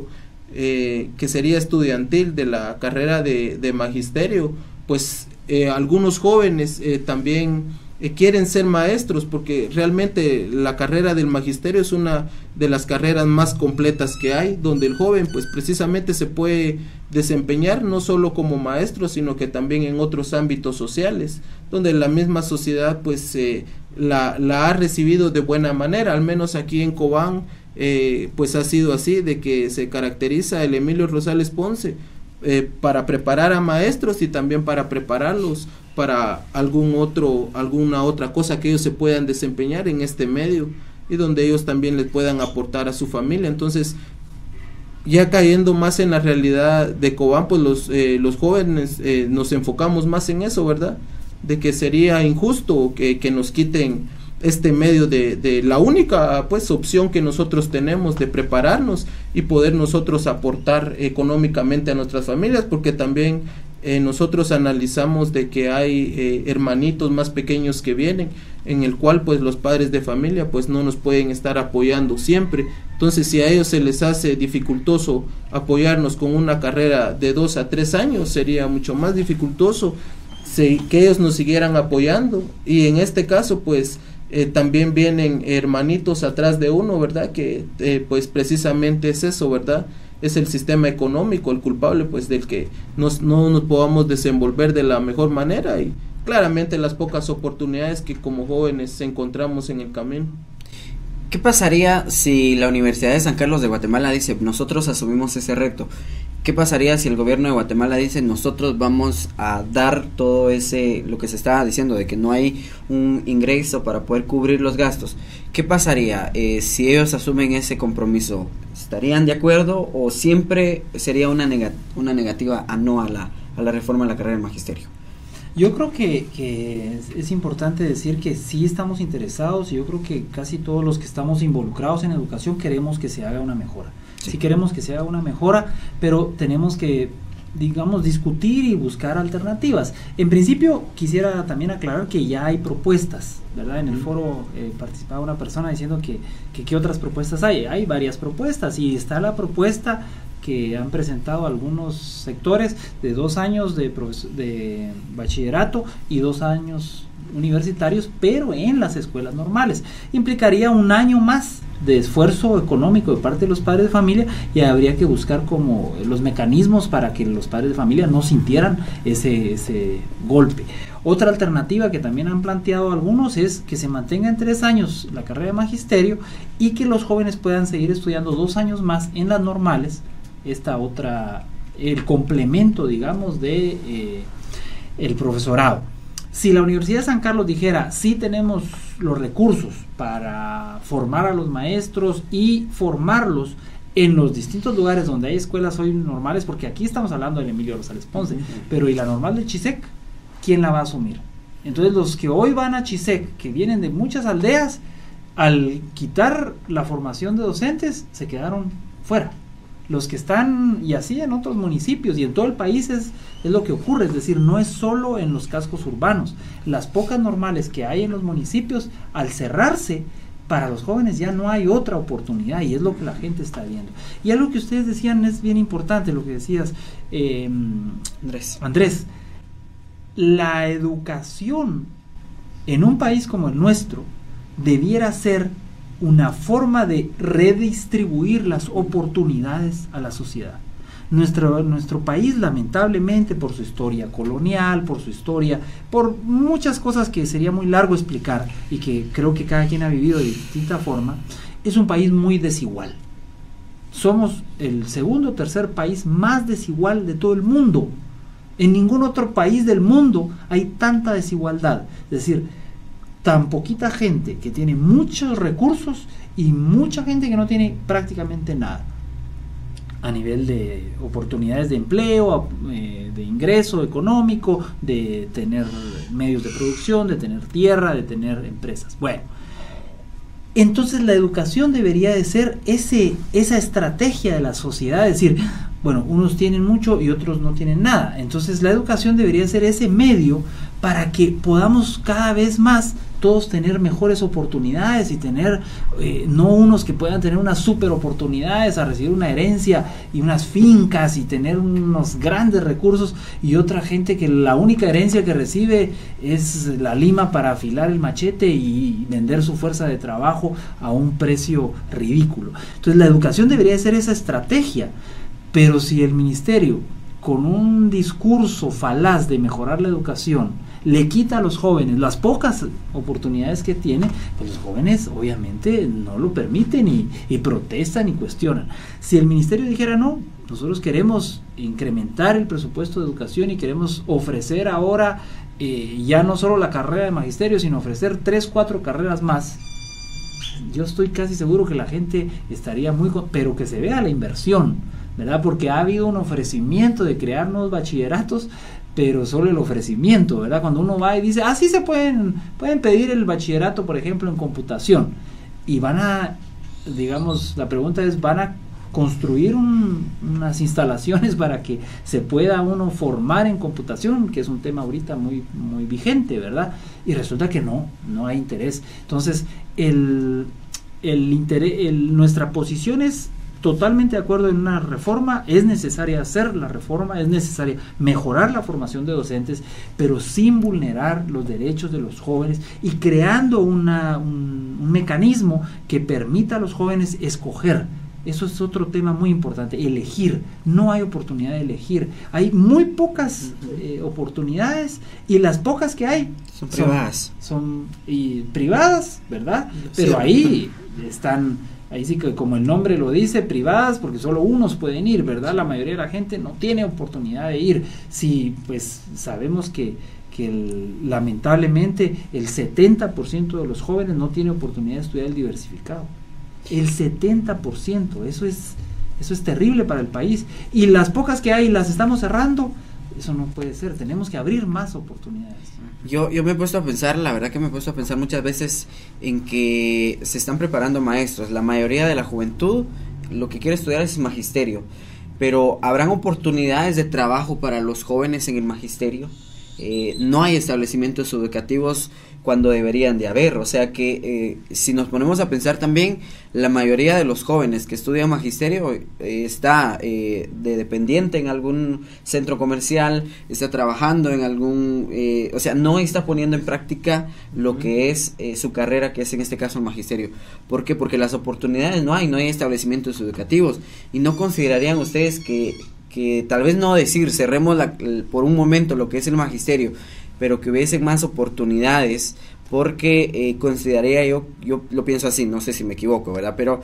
que sería estudiantil de la carrera de magisterio, pues algunos jóvenes también quieren ser maestros, porque realmente la carrera del magisterio es una de las carreras más completas que hay, donde el joven pues precisamente se puede desempeñar no solo como maestro, sino que también en otros ámbitos sociales, donde la misma sociedad pues la ha recibido de buena manera. Al menos aquí en Cobán pues ha sido así, de que se caracteriza el Emilio Rosales Ponce para preparar a maestros y también para prepararlos para alguna otra cosa que ellos se puedan desempeñar en este medio y donde ellos también les puedan aportar a su familia. Entonces, ya cayendo más en la realidad de Cobán, pues los jóvenes nos enfocamos más en eso, ¿verdad? De que sería injusto que nos quiten este medio de la única pues opción que nosotros tenemos de prepararnos y poder nosotros aportar económicamente a nuestras familias, porque también nosotros analizamos de que hay hermanitos más pequeños que vienen, en el cual pues los padres de familia pues no nos pueden estar apoyando siempre. Entonces, si a ellos se les hace dificultoso apoyarnos con una carrera de 2 a 3 años, sería mucho más dificultoso que ellos nos siguieran apoyando. Y en este caso pues también vienen hermanitos atrás de uno, ¿verdad? Que pues precisamente es eso, ¿verdad? Es el sistema económico el culpable pues del que no nos podamos desenvolver de la mejor manera, y claramente las pocas oportunidades que como jóvenes encontramos en el camino. ¿Qué pasaría si la Universidad de San Carlos de Guatemala dice, nosotros asumimos ese reto? ¿Qué pasaría si el gobierno de Guatemala dice, nosotros vamos a dar todo lo que se estaba diciendo, de que no hay un ingreso para poder cubrir los gastos? ¿Qué pasaría si ellos asumen ese compromiso? ¿Estarían de acuerdo o siempre sería una negativa a no a la reforma de la carrera de magisterio? Yo creo que es importante decir que sí estamos interesados, y yo creo que casi todos los que estamos involucrados en educación queremos que se haga una mejora. Sí queremos que se haga una mejora, pero tenemos que, digamos, discutir y buscar alternativas. En principio, quisiera también aclarar que ya hay propuestas, ¿verdad? En el foro participaba una persona diciendo que ¿qué otras propuestas hay? Hay varias propuestas, y está la propuesta que han presentado algunos sectores de 2 años de bachillerato y 2 años universitarios, pero en las escuelas normales. Implicaría 1 año más de esfuerzo económico de parte de los padres de familia, y habría que buscar como los mecanismos para que los padres de familia no sintieran ese golpe. Otra alternativa que también han planteado algunos es que se mantenga en 3 años la carrera de magisterio y que los jóvenes puedan seguir estudiando 2 años más en las normales. El complemento, digamos, de el profesorado. Si la Universidad de San Carlos dijera, sí tenemos los recursos para formar a los maestros y formarlos en los distintos lugares donde hay escuelas hoy normales, porque aquí estamos hablando del Emilio Rosales Ponce, pero ¿y la normal de Chisec? ¿Quién la va a asumir? Entonces los que hoy van a Chisec, que vienen de muchas aldeas, al quitar la formación de docentes, se quedaron fuera. Los que están, y así en otros municipios y en todo el país es lo que ocurre, es decir, no es solo en los cascos urbanos. Las pocas normales que hay en los municipios, al cerrarse, para los jóvenes ya no hay otra oportunidad, y es lo que la gente está viendo. Y algo que ustedes decían es bien importante, lo que decías, Andrés, la educación en un país como el nuestro debiera ser una forma de redistribuir las oportunidades a la sociedad. Nuestro país, lamentablemente, por su historia colonial, por muchas cosas que sería muy largo explicar y que creo que cada quien ha vivido de distinta forma, es un país muy desigual. Somos el segundo o tercer país más desigual de todo el mundo. En ningún otro país del mundo hay tanta desigualdad. Es decir, tan poquita gente que tiene muchos recursos y mucha gente que no tiene prácticamente nada a nivel de oportunidades de empleo, de ingreso económico, de tener medios de producción, de tener tierra, de tener empresas. Bueno, Entonces la educación debería de ser esa estrategia de la sociedad, es decir, bueno, unos tienen mucho y otros no tienen nada. Entonces la educación debería ser ese medio para que podamos cada vez más todos tener mejores oportunidades y tener, no unos que puedan tener unas super oportunidades a recibir una herencia y unas fincas y tener unos grandes recursos, y otra gente que la única herencia que recibe es la lima para afilar el machete y vender su fuerza de trabajo a un precio ridículo. Entonces la educación debería ser esa estrategia, pero si el ministerio, con un discurso falaz de mejorar la educación, le quita a los jóvenes las pocas oportunidades que tiene, pues los jóvenes obviamente no lo permiten y protestan y cuestionan. Si el ministerio dijera, no, nosotros queremos incrementar el presupuesto de educación y queremos ofrecer ahora ya no solo la carrera de magisterio, sino ofrecer 3, 4 carreras más, yo estoy casi seguro que la gente estaría pero que se vea la inversión, ¿verdad? Porque ha habido un ofrecimiento de crear nuevos bachilleratos, pero solo el ofrecimiento, ¿verdad? Cuando uno va y dice, sí se pueden pedir el bachillerato, por ejemplo, en computación, y van a, digamos, la pregunta es, ¿van a construir unas instalaciones para que se pueda uno formar en computación, que es un tema ahorita muy, muy vigente, ¿verdad? Y resulta que no hay interés. Entonces, nuestra posición es totalmente de acuerdo en una reforma. Es necesaria hacer la reforma, es necesaria mejorar la formación de docentes, pero sin vulnerar los derechos de los jóvenes y creando un mecanismo que permita a los jóvenes escoger. Eso es otro tema muy importante, elegir. No hay oportunidad de elegir, hay muy pocas oportunidades, y las pocas que hay son privadas, privadas, ¿verdad? Pero ahí están. Ahí sí que, como el nombre lo dice, privadas, porque solo unos pueden ir, ¿verdad? La mayoría de la gente no tiene oportunidad de ir. Sí, pues sabemos que lamentablemente el 70% de los jóvenes no tiene oportunidad de estudiar el diversificado. El 70%, eso es terrible para el país. Y las pocas que hay las estamos cerrando. Eso no puede ser, tenemos que abrir más oportunidades. Yo me he puesto a pensar, la verdad que me he puesto a pensar muchas veces en que se están preparando maestros. La mayoría de la juventud lo que quiere estudiar es magisterio, pero ¿habrán oportunidades de trabajo para los jóvenes en el magisterio? No hay establecimientos educativos cuando deberían de haber, o sea que si nos ponemos a pensar también, la mayoría de los jóvenes que estudian magisterio está de dependiente en algún centro comercial, está trabajando en algún, o sea, no está poniendo en práctica lo que es su carrera, que es en este caso el magisterio. ¿Por qué? Porque las oportunidades no hay establecimientos educativos. ¿Y no considerarían ustedes que tal vez no decir cerremos por un momento lo que es el magisterio, pero que hubiesen más oportunidades? Porque consideraría yo lo pienso así, no sé si me equivoco, ¿verdad? Pero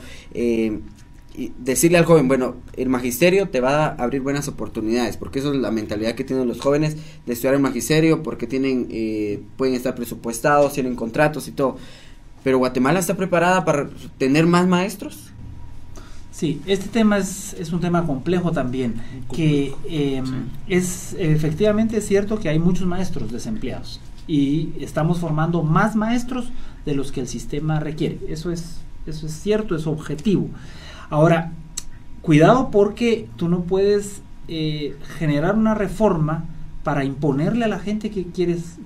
decirle al joven, bueno, el magisterio te va a abrir buenas oportunidades, porque eso es la mentalidad que tienen los jóvenes de estudiar el magisterio, porque pueden estar presupuestados, tienen contratos y todo. Pero ¿Guatemala está preparada para tener más maestros? Sí, este tema es un tema complejo también, que es efectivamente cierto que hay muchos maestros desempleados y estamos formando más maestros de los que el sistema requiere. Eso es cierto, es objetivo. Ahora, cuidado, porque tú no puedes generar una reforma para imponerle a la gente que quieres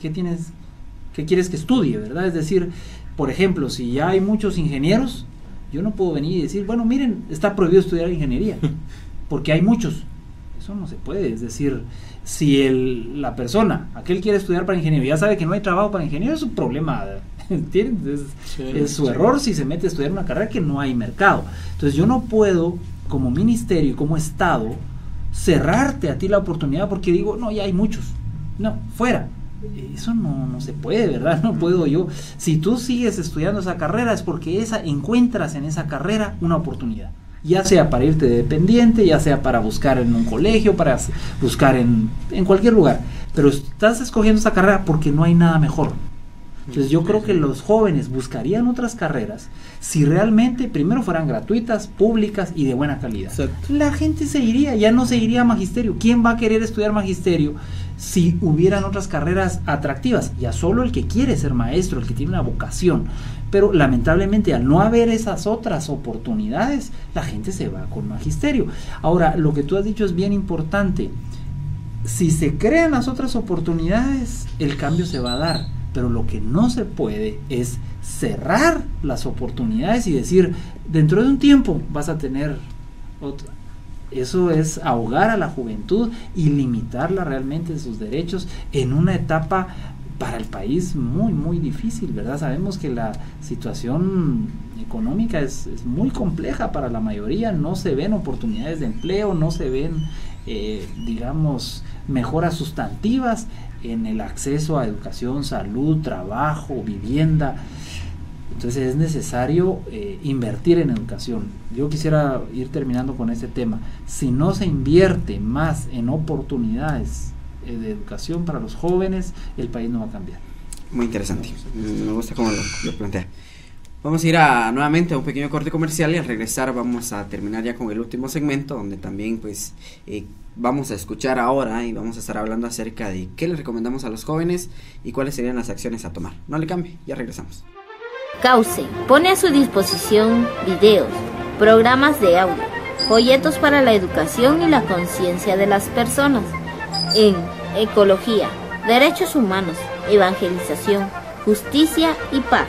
que estudie, ¿verdad? Es decir, por ejemplo, si ya hay muchos ingenieros, yo no puedo venir y decir, bueno, miren, está prohibido estudiar ingeniería, porque hay muchos. Eso no se puede. Es decir, si la persona, aquel quiere estudiar para ingeniero, ya sabe que no hay trabajo para ingeniero, es un problema, ¿entiendes? Es su error si se mete a estudiar una carrera que no hay mercado. Entonces yo no puedo, como ministerio y como Estado, cerrarte a ti la oportunidad porque digo, no, ya hay muchos. No, fuera. Eso no se puede, ¿verdad? No puedo yo. Si tú sigues estudiando esa carrera es porque encuentras en esa carrera una oportunidad, ya sea para irte de dependiente, ya sea para buscar en un colegio, para buscar en cualquier lugar, pero estás escogiendo esa carrera porque no hay nada mejor. Entonces yo creo que los jóvenes buscarían otras carreras si realmente primero fueran gratuitas, públicas y de buena calidad. Exacto. La gente se iría, ya no se iría a magisterio. ¿Quién va a querer estudiar magisterio si hubieran otras carreras atractivas, ya solo el que quiere ser maestro, el que tiene una vocación, pero lamentablemente al no haber esas otras oportunidades, la gente se va con magisterio. Ahora, lo que tú has dicho es bien importante, si se crean las otras oportunidades, el cambio se va a dar, pero lo que no se puede es cerrar las oportunidades y decir, dentro de un tiempo vas a tener otra. Eso es ahogar a la juventud y limitarla realmente en sus derechos en una etapa para el país muy, muy difícil, ¿verdad? Sabemos que la situación económica es muy compleja para la mayoría, no se ven oportunidades de empleo, no se ven, digamos, mejoras sustantivas en el acceso a educación, salud, trabajo, vivienda. Entonces es necesario invertir en educación. Yo quisiera ir terminando con este tema. Si no se invierte más en oportunidades de educación para los jóvenes, el país no va a cambiar. Muy interesante. Me gusta cómo lo plantea. Vamos a ir nuevamente a un pequeño corte comercial y al regresar vamos a terminar ya con el último segmento, donde también pues vamos a escuchar ahora y vamos a estar hablando acerca de qué les recomendamos a los jóvenes y cuáles serían las acciones a tomar. No le cambie, ya regresamos. Cauce pone a su disposición videos, programas de audio, folletos para la educación y la conciencia de las personas en ecología, derechos humanos, evangelización, justicia y paz.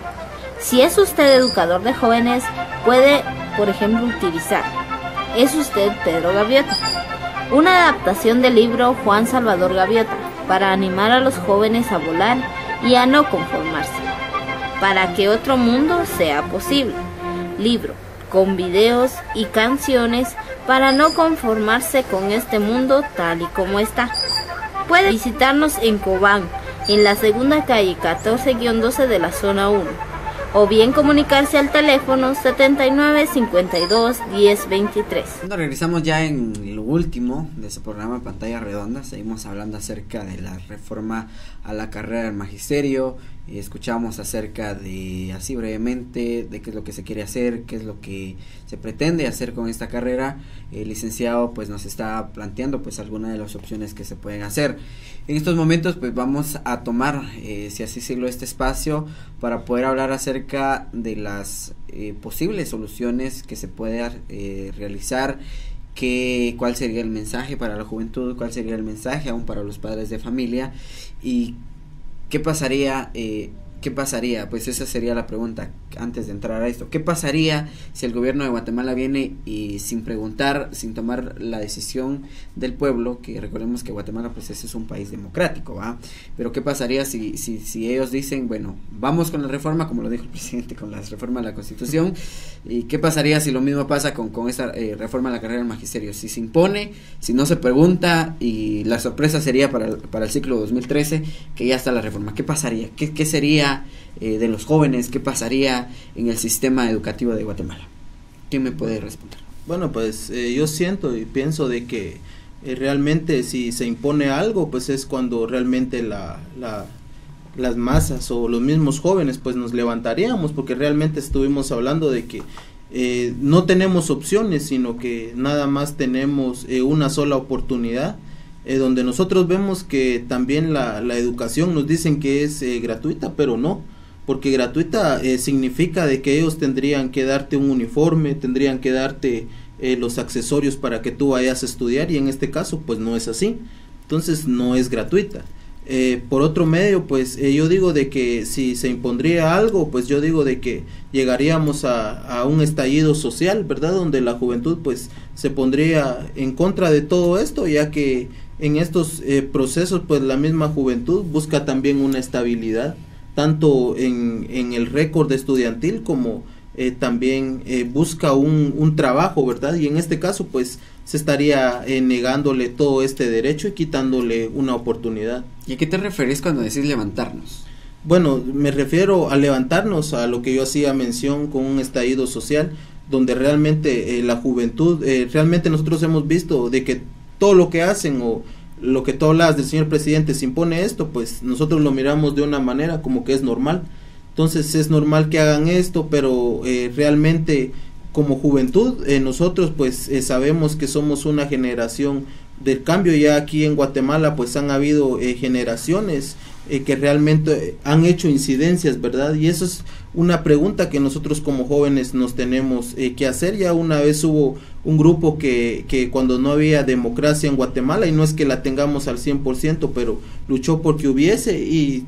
Si es usted educador de jóvenes, puede, por ejemplo, utilizar ¿Es usted Pedro Gaviota?, una adaptación del libro Juan Salvador Gaviota, para animar a los jóvenes a volar y a no conformarse, para que otro mundo sea posible. Libro con videos y canciones para no conformarse con este mundo tal y como está. Puede visitarnos en Cobán, en la segunda calle 14-12 de la zona 1, o bien comunicarse al teléfono 79 52 10 23. Cuando regresamos ya en lo último de ese programa Pantalla Redonda, seguimos hablando acerca de la reforma a la carrera del magisterio, y escuchamos acerca de, así brevemente, de qué es lo que se quiere hacer, qué es lo que se pretende hacer con esta carrera. El licenciado pues nos está planteando pues algunas de las opciones que se pueden hacer. En estos momentos pues vamos a tomar, si así decirlo, este espacio para poder hablar acerca de las posibles soluciones que se puede realizar, cuál sería el mensaje para la juventud, cuál sería el mensaje aún para los padres de familia y qué pasaría. Pues esa sería la pregunta antes de entrar a esto. ¿Qué pasaría si el gobierno de Guatemala viene y sin preguntar, sin tomar la decisión del pueblo, que recordemos que Guatemala pues ese es un país democrático, ¿va? Pero ¿qué pasaría si ellos dicen, bueno, vamos con la reforma, como lo dijo el presidente, con la reforma de la Constitución? ¿Y qué pasaría si lo mismo pasa con esta reforma de la carrera del magisterio? Si se impone, si no se pregunta, y la sorpresa sería para el ciclo 2013 que ya está la reforma. ¿Qué pasaría? ¿Qué sería de los jóvenes? ¿Qué pasaría en el sistema educativo de Guatemala? ¿Quién me puede responder? Bueno, pues yo siento y pienso de que realmente si se impone algo, pues es cuando realmente las masas o los mismos jóvenes pues nos levantaríamos, porque realmente estuvimos hablando de que no tenemos opciones, sino que nada más tenemos una sola oportunidad, donde nosotros vemos que también la educación nos dicen que es gratuita, pero no, porque gratuita significa de que ellos tendrían que darte un uniforme, tendrían que darte los accesorios para que tú vayas a estudiar, y en este caso pues no es así, entonces no es gratuita. Por otro medio, pues yo digo de que si se impondría algo, pues yo digo de que llegaríamos a un estallido social, ¿verdad?, donde la juventud pues se pondría en contra de todo esto, ya que en estos procesos pues la misma juventud busca también una estabilidad, tanto en el récord estudiantil como también busca un trabajo, ¿verdad? Y en este caso pues se estaría negándole todo este derecho y quitándole una oportunidad. ¿Y a qué te referís cuando decís levantarnos? Bueno, me refiero a levantarnos a lo que yo hacía mención con un estallido social, donde realmente la juventud, realmente nosotros hemos visto de que todo lo que hacen o lo que tú hablas del señor presidente se impone esto, pues nosotros lo miramos de una manera como que es normal. Entonces es normal que hagan esto, pero realmente como juventud nosotros pues sabemos que somos una generación del cambio ya aquí en Guatemala, pues han habido generaciones que realmente han hecho incidencias, ¿verdad? Y eso es una pregunta que nosotros como jóvenes nos tenemos que hacer. Ya una vez hubo un grupo que cuando no había democracia en Guatemala, y no es que la tengamos al 100%, pero luchó porque hubiese y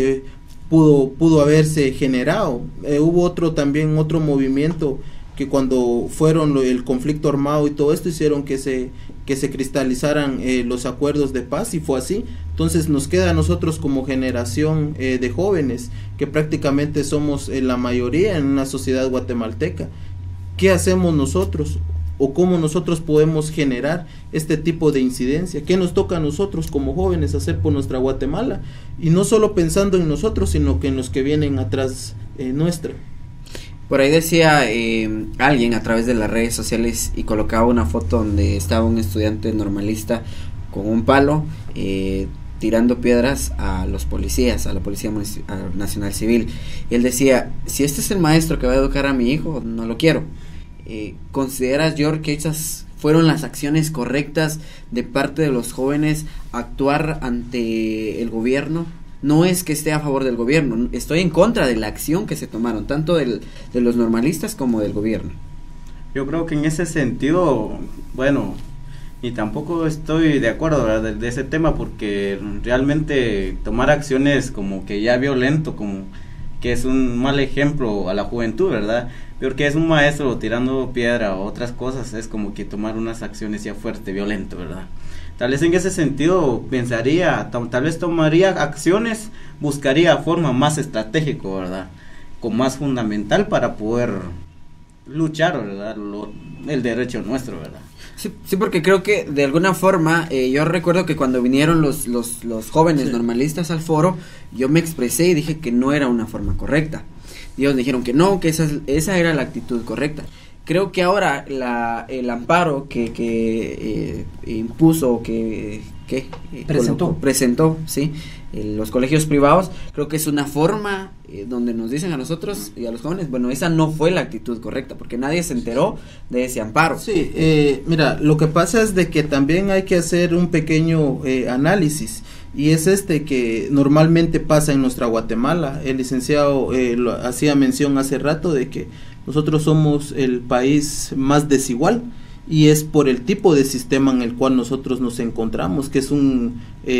pudo haberse generado. Hubo otro movimiento que cuando fueron el conflicto armado y todo esto hicieron que se cristalizaran los acuerdos de paz, y fue así. Entonces nos queda a nosotros como generación de jóvenes, que prácticamente somos la mayoría en una sociedad guatemalteca. ¿Qué hacemos nosotros? ¿O cómo nosotros podemos generar este tipo de incidencia? ¿Qué nos toca a nosotros como jóvenes hacer por nuestra Guatemala? Y no solo pensando en nosotros, sino que en los que vienen atrás nuestra. Por ahí decía alguien a través de las redes sociales y colocaba una foto donde estaba un estudiante normalista con un palo tirando piedras a los policías, a la Policía Nacional Civil. Y él decía, si este es el maestro que va a educar a mi hijo, no lo quiero. ¿Consideras, George, que esas fueron las acciones correctas de parte de los jóvenes, actuar ante el gobierno? No es que esté a favor del gobierno, estoy en contra de la acción que se tomaron, tanto de los normalistas como del gobierno. Yo creo que en ese sentido, bueno, y tampoco estoy de acuerdo, ¿verdad?, de ese tema, porque realmente tomar acciones como que ya violento, como que es un mal ejemplo a la juventud, ¿verdad? Porque es un maestro tirando piedra o otras cosas, es como que tomar unas acciones ya fuerte, violento, ¿verdad? Tal vez en ese sentido pensaría, tal vez tomaría acciones, buscaría forma más estratégica, ¿verdad?, con más fundamental para poder luchar, ¿verdad?, el derecho nuestro, ¿verdad? Sí, porque creo que de alguna forma, yo recuerdo que cuando vinieron los jóvenes normalistas al foro, yo me expresé y dije que no era una forma correcta. Ellos dijeron que no, que esa era la actitud correcta. Creo que ahora el amparo que impuso, que presentó, sí, los colegios privados, creo que es una forma donde nos dicen a nosotros y a los jóvenes, bueno, esa no fue la actitud correcta, porque nadie se enteró de ese amparo. Sí, mira, lo que pasa es de que también hay que hacer un pequeño análisis, y es que normalmente pasa en nuestra Guatemala. El licenciado hacía mención hace rato de que nosotros somos el país más desigual, y es por el tipo de sistema en el cual nosotros nos encontramos, que es un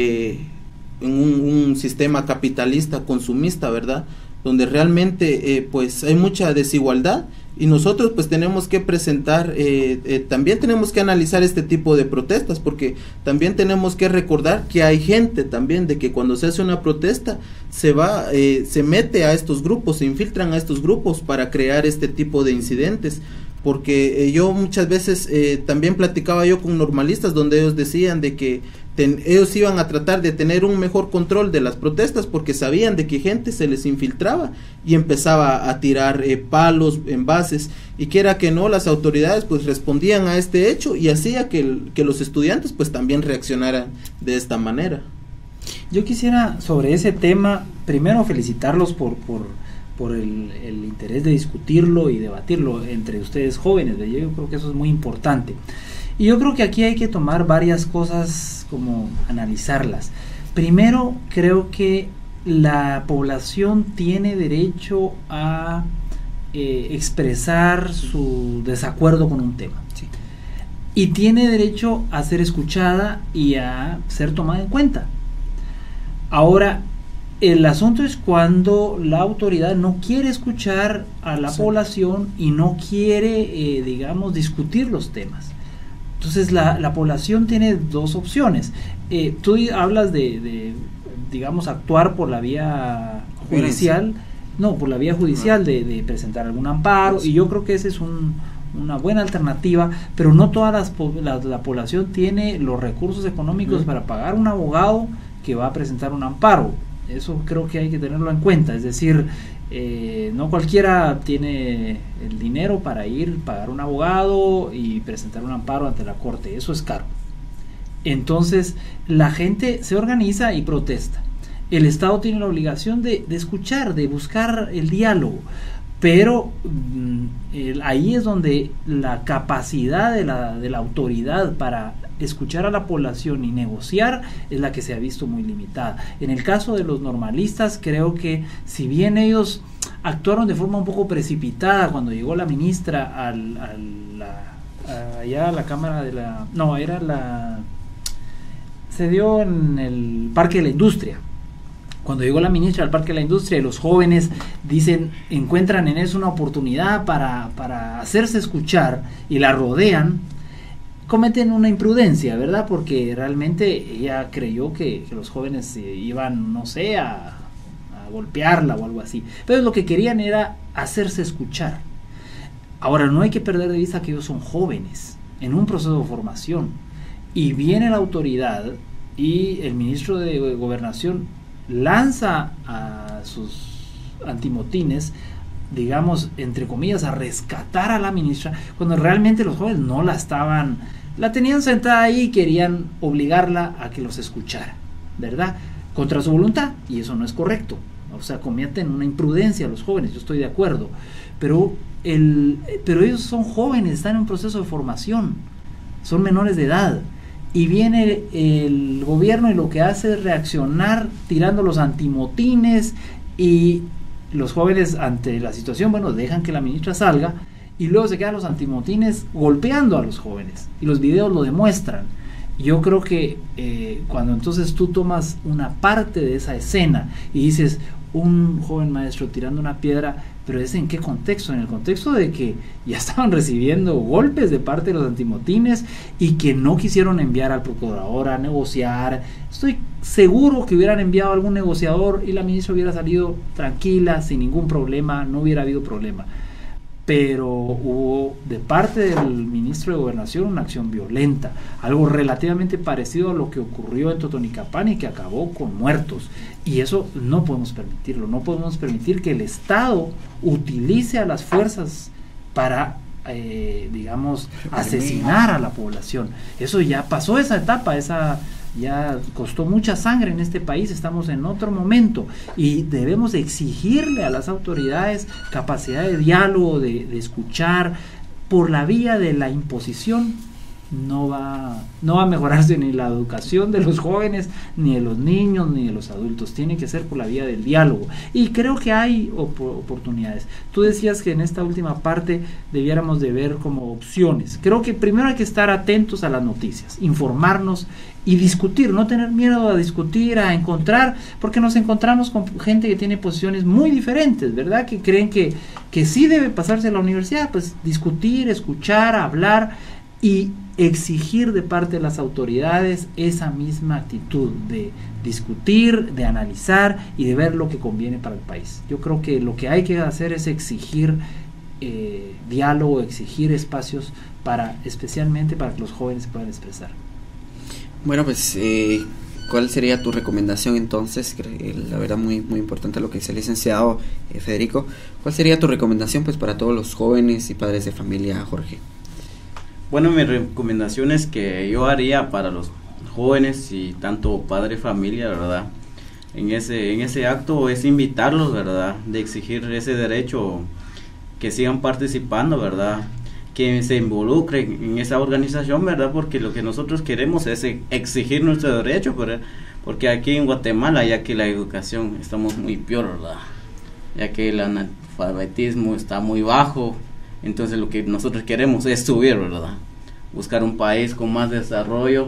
sistema capitalista, consumista, ¿verdad?, donde realmente pues hay mucha desigualdad, y nosotros pues tenemos que presentar, también tenemos que analizar este tipo de protestas, porque también tenemos que recordar que hay gente también de que cuando se hace una protesta se mete a estos grupos, se infiltran a estos grupos para crear este tipo de incidentes. Porque yo muchas veces también platicaba yo con normalistas donde ellos decían de que ellos iban a tratar de tener un mejor control de las protestas, porque sabían de que gente se les infiltraba y empezaba a tirar palos, envases, y quiera que no, las autoridades pues respondían a este hecho, y hacía que los estudiantes pues también reaccionaran de esta manera. Yo quisiera sobre ese tema primero felicitarlos por el interés de discutirlo y debatirlo entre ustedes jóvenes. Yo creo que eso es muy importante, y yo creo que aquí hay que tomar varias cosas, como analizarlas. Primero, creo que la población tiene derecho a expresar su desacuerdo con un tema, sí, y tiene derecho a ser escuchada y a ser tomada en cuenta. Ahora, el asunto es cuando la autoridad no quiere escuchar a la población y no quiere, discutir los temas. Entonces la población tiene dos opciones. Tú hablas de actuar por la vía judicial, de presentar algún amparo, y yo creo que esa es una buena alternativa, pero no toda la población tiene los recursos económicos para pagar un abogado que va a presentar un amparo. Eso creo que hay que tenerlo en cuenta, es decir, no cualquiera tiene el dinero para pagar un abogado y presentar un amparo ante la corte, eso es caro. Entonces la gente se organiza y protesta. El Estado tiene la obligación de escuchar, de buscar el diálogo, pero ahí es donde la capacidad de la autoridad para escuchar a la población y negociar es la que se ha visto muy limitada. En el caso de los normalistas, creo que si bien ellos actuaron de forma un poco precipitada cuando llegó la ministra allá a la Cámara de la... No, era la... Se dio en el Parque de la Industria. Cuando llegó la ministra al Parque de la Industria y los jóvenes dicen, encuentran en eso una oportunidad para hacerse escuchar y la rodean, cometen una imprudencia, ¿verdad? Porque realmente ella creyó que los jóvenes iban, no sé, a golpearla o algo así. Pero lo que querían era hacerse escuchar. Ahora, no hay que perder de vista que ellos son jóvenes en un proceso de formación. Y viene la autoridad y el ministro de Gobernación lanza a sus antimotines, digamos, entre comillas, a rescatar a la ministra, cuando realmente los jóvenes no la tenían sentada ahí y querían obligarla a que los escuchara, ¿verdad? Contra su voluntad, y eso no es correcto. O sea, cometen una imprudencia los jóvenes, yo estoy de acuerdo, pero ellos son jóvenes, están en un proceso de formación, son menores de edad. Y viene el gobierno y lo que hace es reaccionar tirando los antimotines, y los jóvenes ante la situación, bueno, dejan que la ministra salga y luego se quedan los antimotines golpeando a los jóvenes y los videos lo demuestran. Yo creo que cuando entonces tú tomas una parte de esa escena y dices un joven maestro tirando una piedra, pero ¿es en qué contexto? En el contexto de que ya estaban recibiendo golpes de parte de los antimotines y que no quisieron enviar al procurador a negociar. Estoy seguro que hubieran enviado a algún negociador y la ministra hubiera salido tranquila, sin ningún problema, no hubiera habido problema. Pero hubo de parte del ministro de Gobernación una acción violenta, algo relativamente parecido a lo que ocurrió en Totonicapán y que acabó con muertos, y eso no podemos permitirlo. No podemos permitir que el Estado utilice a las fuerzas para digamos, asesinar a la población. Eso ya pasó, esa etapa, ya costó mucha sangre en este país. Estamos en otro momento y debemos exigirle a las autoridades capacidad de diálogo, de escuchar. Por la vía de la imposición no va a mejorarse ni la educación de los jóvenes, ni de los niños, ni de los adultos. Tiene que ser por la vía del diálogo, y creo que hay oportunidades. Tú decías que en esta última parte debiéramos de ver como opciones. Creo que primero hay que estar atentos a las noticias, informarnos y discutir, no tener miedo a discutir, a encontrar, porque nos encontramos con gente que tiene posiciones muy diferentes, ¿verdad? Que creen que sí debe pasarse a la universidad. Pues discutir, escuchar, hablar y exigir de parte de las autoridades esa misma actitud de discutir, de analizar y de ver lo que conviene para el país. Yo creo que lo que hay que hacer es exigir diálogo, exigir espacios especialmente para que los jóvenes se puedan expresar. Bueno, pues, ¿cuál sería tu recomendación entonces? La verdad, muy importante lo que dice el licenciado Federico. ¿Cuál sería tu recomendación pues para todos los jóvenes y padres de familia, Jorge? Bueno, mi recomendación es que yo haría para los jóvenes y tanto padre familia, ¿verdad? En ese acto es invitarlos, ¿verdad? De exigir ese derecho, que sigan participando, ¿verdad? Que se involucren en esa organización, ¿verdad? Porque lo que nosotros queremos es exigir nuestro derecho, ¿verdad? Porque aquí en Guatemala, ya que la educación estamos muy peor, ¿verdad? Ya que el analfabetismo está muy bajo, entonces lo que nosotros queremos es subir, ¿verdad? Buscar un país con más desarrollo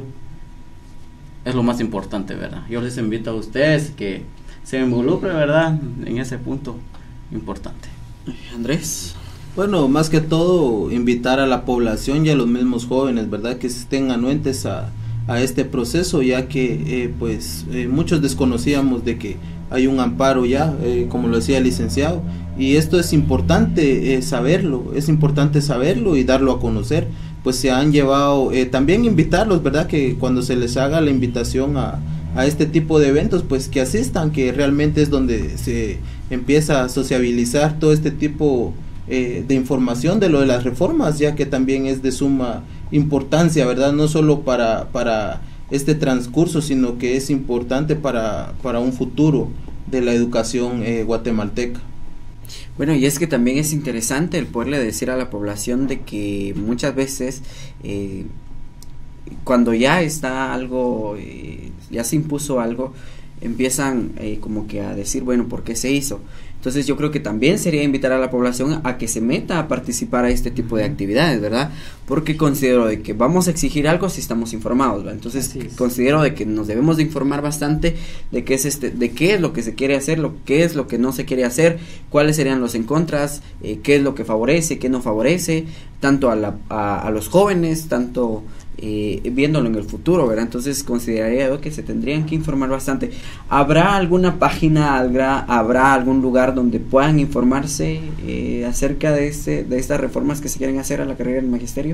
es lo más importante, ¿verdad? Yo les invito a ustedes que se involucren, ¿verdad? En ese punto importante. Andrés. Bueno, más que todo, invitar a la población y a los mismos jóvenes, ¿verdad? Que estén anuentes a este proceso, ya que muchos desconocíamos de que hay un amparo ya, como lo decía el licenciado, y esto es importante saberlo y darlo a conocer. Pues se han llevado, también invitarlos, ¿verdad? Que cuando se les haga la invitación a este tipo de eventos, pues que asistan, que realmente es donde se empieza a sociabilizar todo este tipo de información de lo de las reformas, ya que también es de suma importancia, ¿verdad? No solo para este transcurso, sino que es importante para un futuro de la educación guatemalteca. Bueno, y es que también es interesante el poderle decir a la población de que muchas veces cuando ya está algo, ya se impuso algo, empiezan como que a decir, bueno, ¿por qué se hizo? Entonces yo creo que también sería invitar a la población a que se meta a participar a este tipo de actividades, ¿verdad? Porque considero de que vamos a exigir algo si estamos informados, ¿verdad? Entonces considero de que nos debemos de informar bastante de qué es de qué es lo que se quiere hacer, qué es lo que no se quiere hacer, cuáles serían los en contras, qué es lo que favorece, qué no favorece, tanto a los jóvenes, tanto viéndolo en el futuro, ¿verdad? Entonces consideraría yo que se tendrían que informar bastante. ¿Habrá alguna página, habrá algún lugar donde puedan informarse acerca de estas reformas que se quieren hacer a la carrera del magisterio?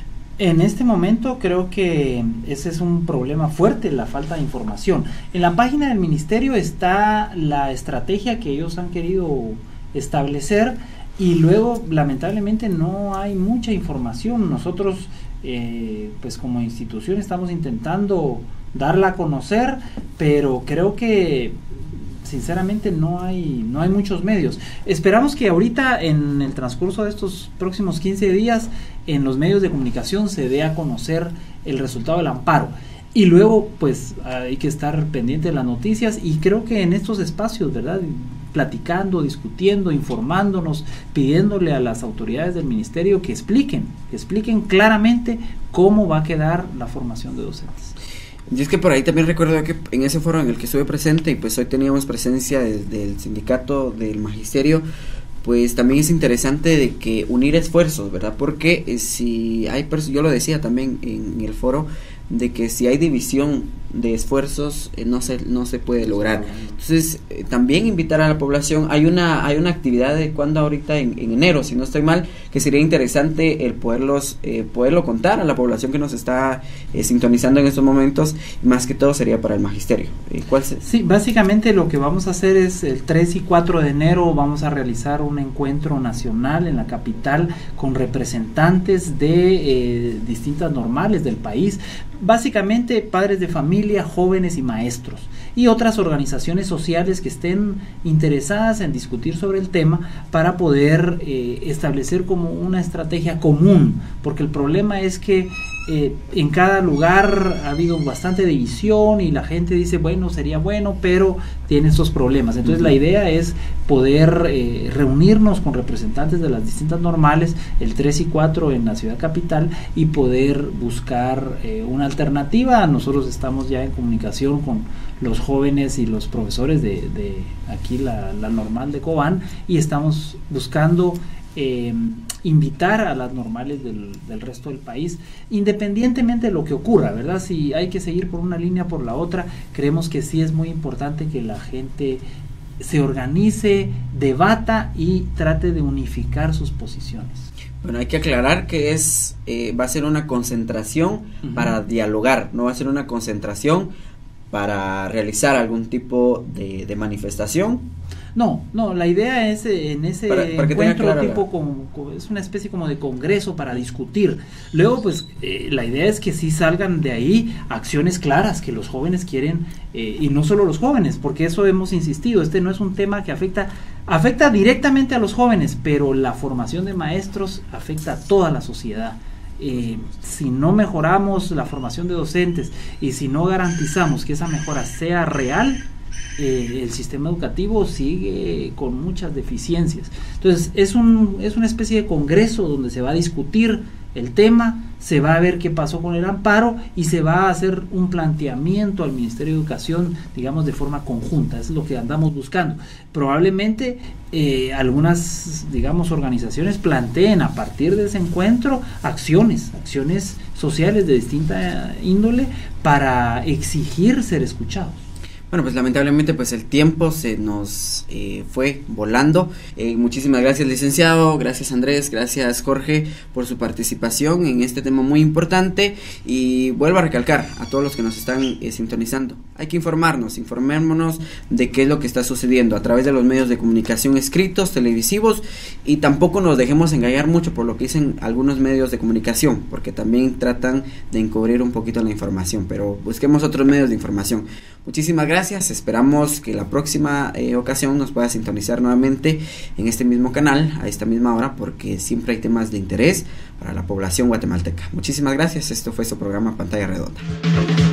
En este momento creo que ese es un problema fuerte, la falta de información. En la página del ministerio está la estrategia que ellos han querido establecer y luego lamentablemente no hay mucha información. Nosotros pues como institución estamos intentando darla a conocer, pero creo que sinceramente no hay muchos medios. Esperamos que ahorita en el transcurso de estos próximos 15 días en los medios de comunicación se dé a conocer el resultado del amparo. Y luego pues hay que estar pendiente de las noticias y creo que en estos espacios, ¿verdad?, platicando, discutiendo, informándonos, pidiéndole a las autoridades del ministerio que expliquen claramente cómo va a quedar la formación de docentes. Y es que por ahí también recuerdo que en ese foro en el que estuve presente, y pues hoy teníamos presencia del sindicato del magisterio, pues también es interesante de que unir esfuerzos, ¿verdad? Porque si hay, yo lo decía también en el foro, de que si hay división de esfuerzos no se puede lograr. Entonces también invitar a la población, hay una actividad de cuando ahorita en enero, si no estoy mal, que sería interesante el poderlo contar a la población que nos está sintonizando en estos momentos, y más que todo sería para el magisterio. ¿Cuál es? Sí, básicamente lo que vamos a hacer es el 3 y 4 de enero vamos a realizar un encuentro nacional en la capital con representantes de distintas normales del país, básicamente padres de familia, jóvenes y maestros, y otras organizaciones sociales que estén interesadas en discutir sobre el tema para poder establecer como una estrategia común, porque el problema es que en cada lugar ha habido bastante división y la gente dice, bueno, sería bueno, pero tiene estos problemas. Entonces la idea es poder reunirnos con representantes de las distintas normales el 3 y 4 en la ciudad capital y poder buscar una alternativa. Nosotros estamos ya en comunicación con los jóvenes y los profesores de aquí la normal de Cobán, y estamos buscando invitar a las normales del resto del país, independientemente de lo que ocurra, ¿verdad? Si hay que seguir por una línea por la otra, creemos que sí es muy importante que la gente se organice, debata y trate de unificar sus posiciones. Bueno, hay que aclarar que va a ser una concentración para dialogar, no va a ser una concentración para realizar algún tipo de manifestación. No, la idea es en ese encuentro tipo es una especie como de congreso para discutir. Luego pues la idea es que sí salgan de ahí acciones claras que los jóvenes quieren, y no solo los jóvenes, porque eso hemos insistido, este no es un tema que afecta directamente a los jóvenes, pero la formación de maestros afecta a toda la sociedad. Si no mejoramos la formación de docentes y si no garantizamos que esa mejora sea real, el sistema educativo sigue con muchas deficiencias. Entonces es una especie de congreso donde se va a discutir el tema, se va a ver qué pasó con el amparo y se va a hacer un planteamiento al Ministerio de Educación, digamos, de forma conjunta. Eso es lo que andamos buscando. Probablemente algunas, digamos, organizaciones planteen a partir de ese encuentro acciones sociales de distinta índole para exigir ser escuchados. Bueno, pues lamentablemente pues el tiempo se nos fue volando. Muchísimas gracias, licenciado, gracias Andrés, gracias Jorge por su participación en este tema muy importante, y vuelvo a recalcar a todos los que nos están sintonizando, hay que informémonos de qué es lo que está sucediendo a través de los medios de comunicación escritos, televisivos, y tampoco nos dejemos engañar mucho por lo que dicen algunos medios de comunicación, porque también tratan de encubrir un poquito la información, pero busquemos otros medios de información. Muchísimas gracias. gracias, esperamos que la próxima ocasión nos pueda sintonizar nuevamente en este mismo canal, a esta misma hora, porque siempre hay temas de interés para la población guatemalteca. Muchísimas gracias, esto fue su programa Pantalla Redonda.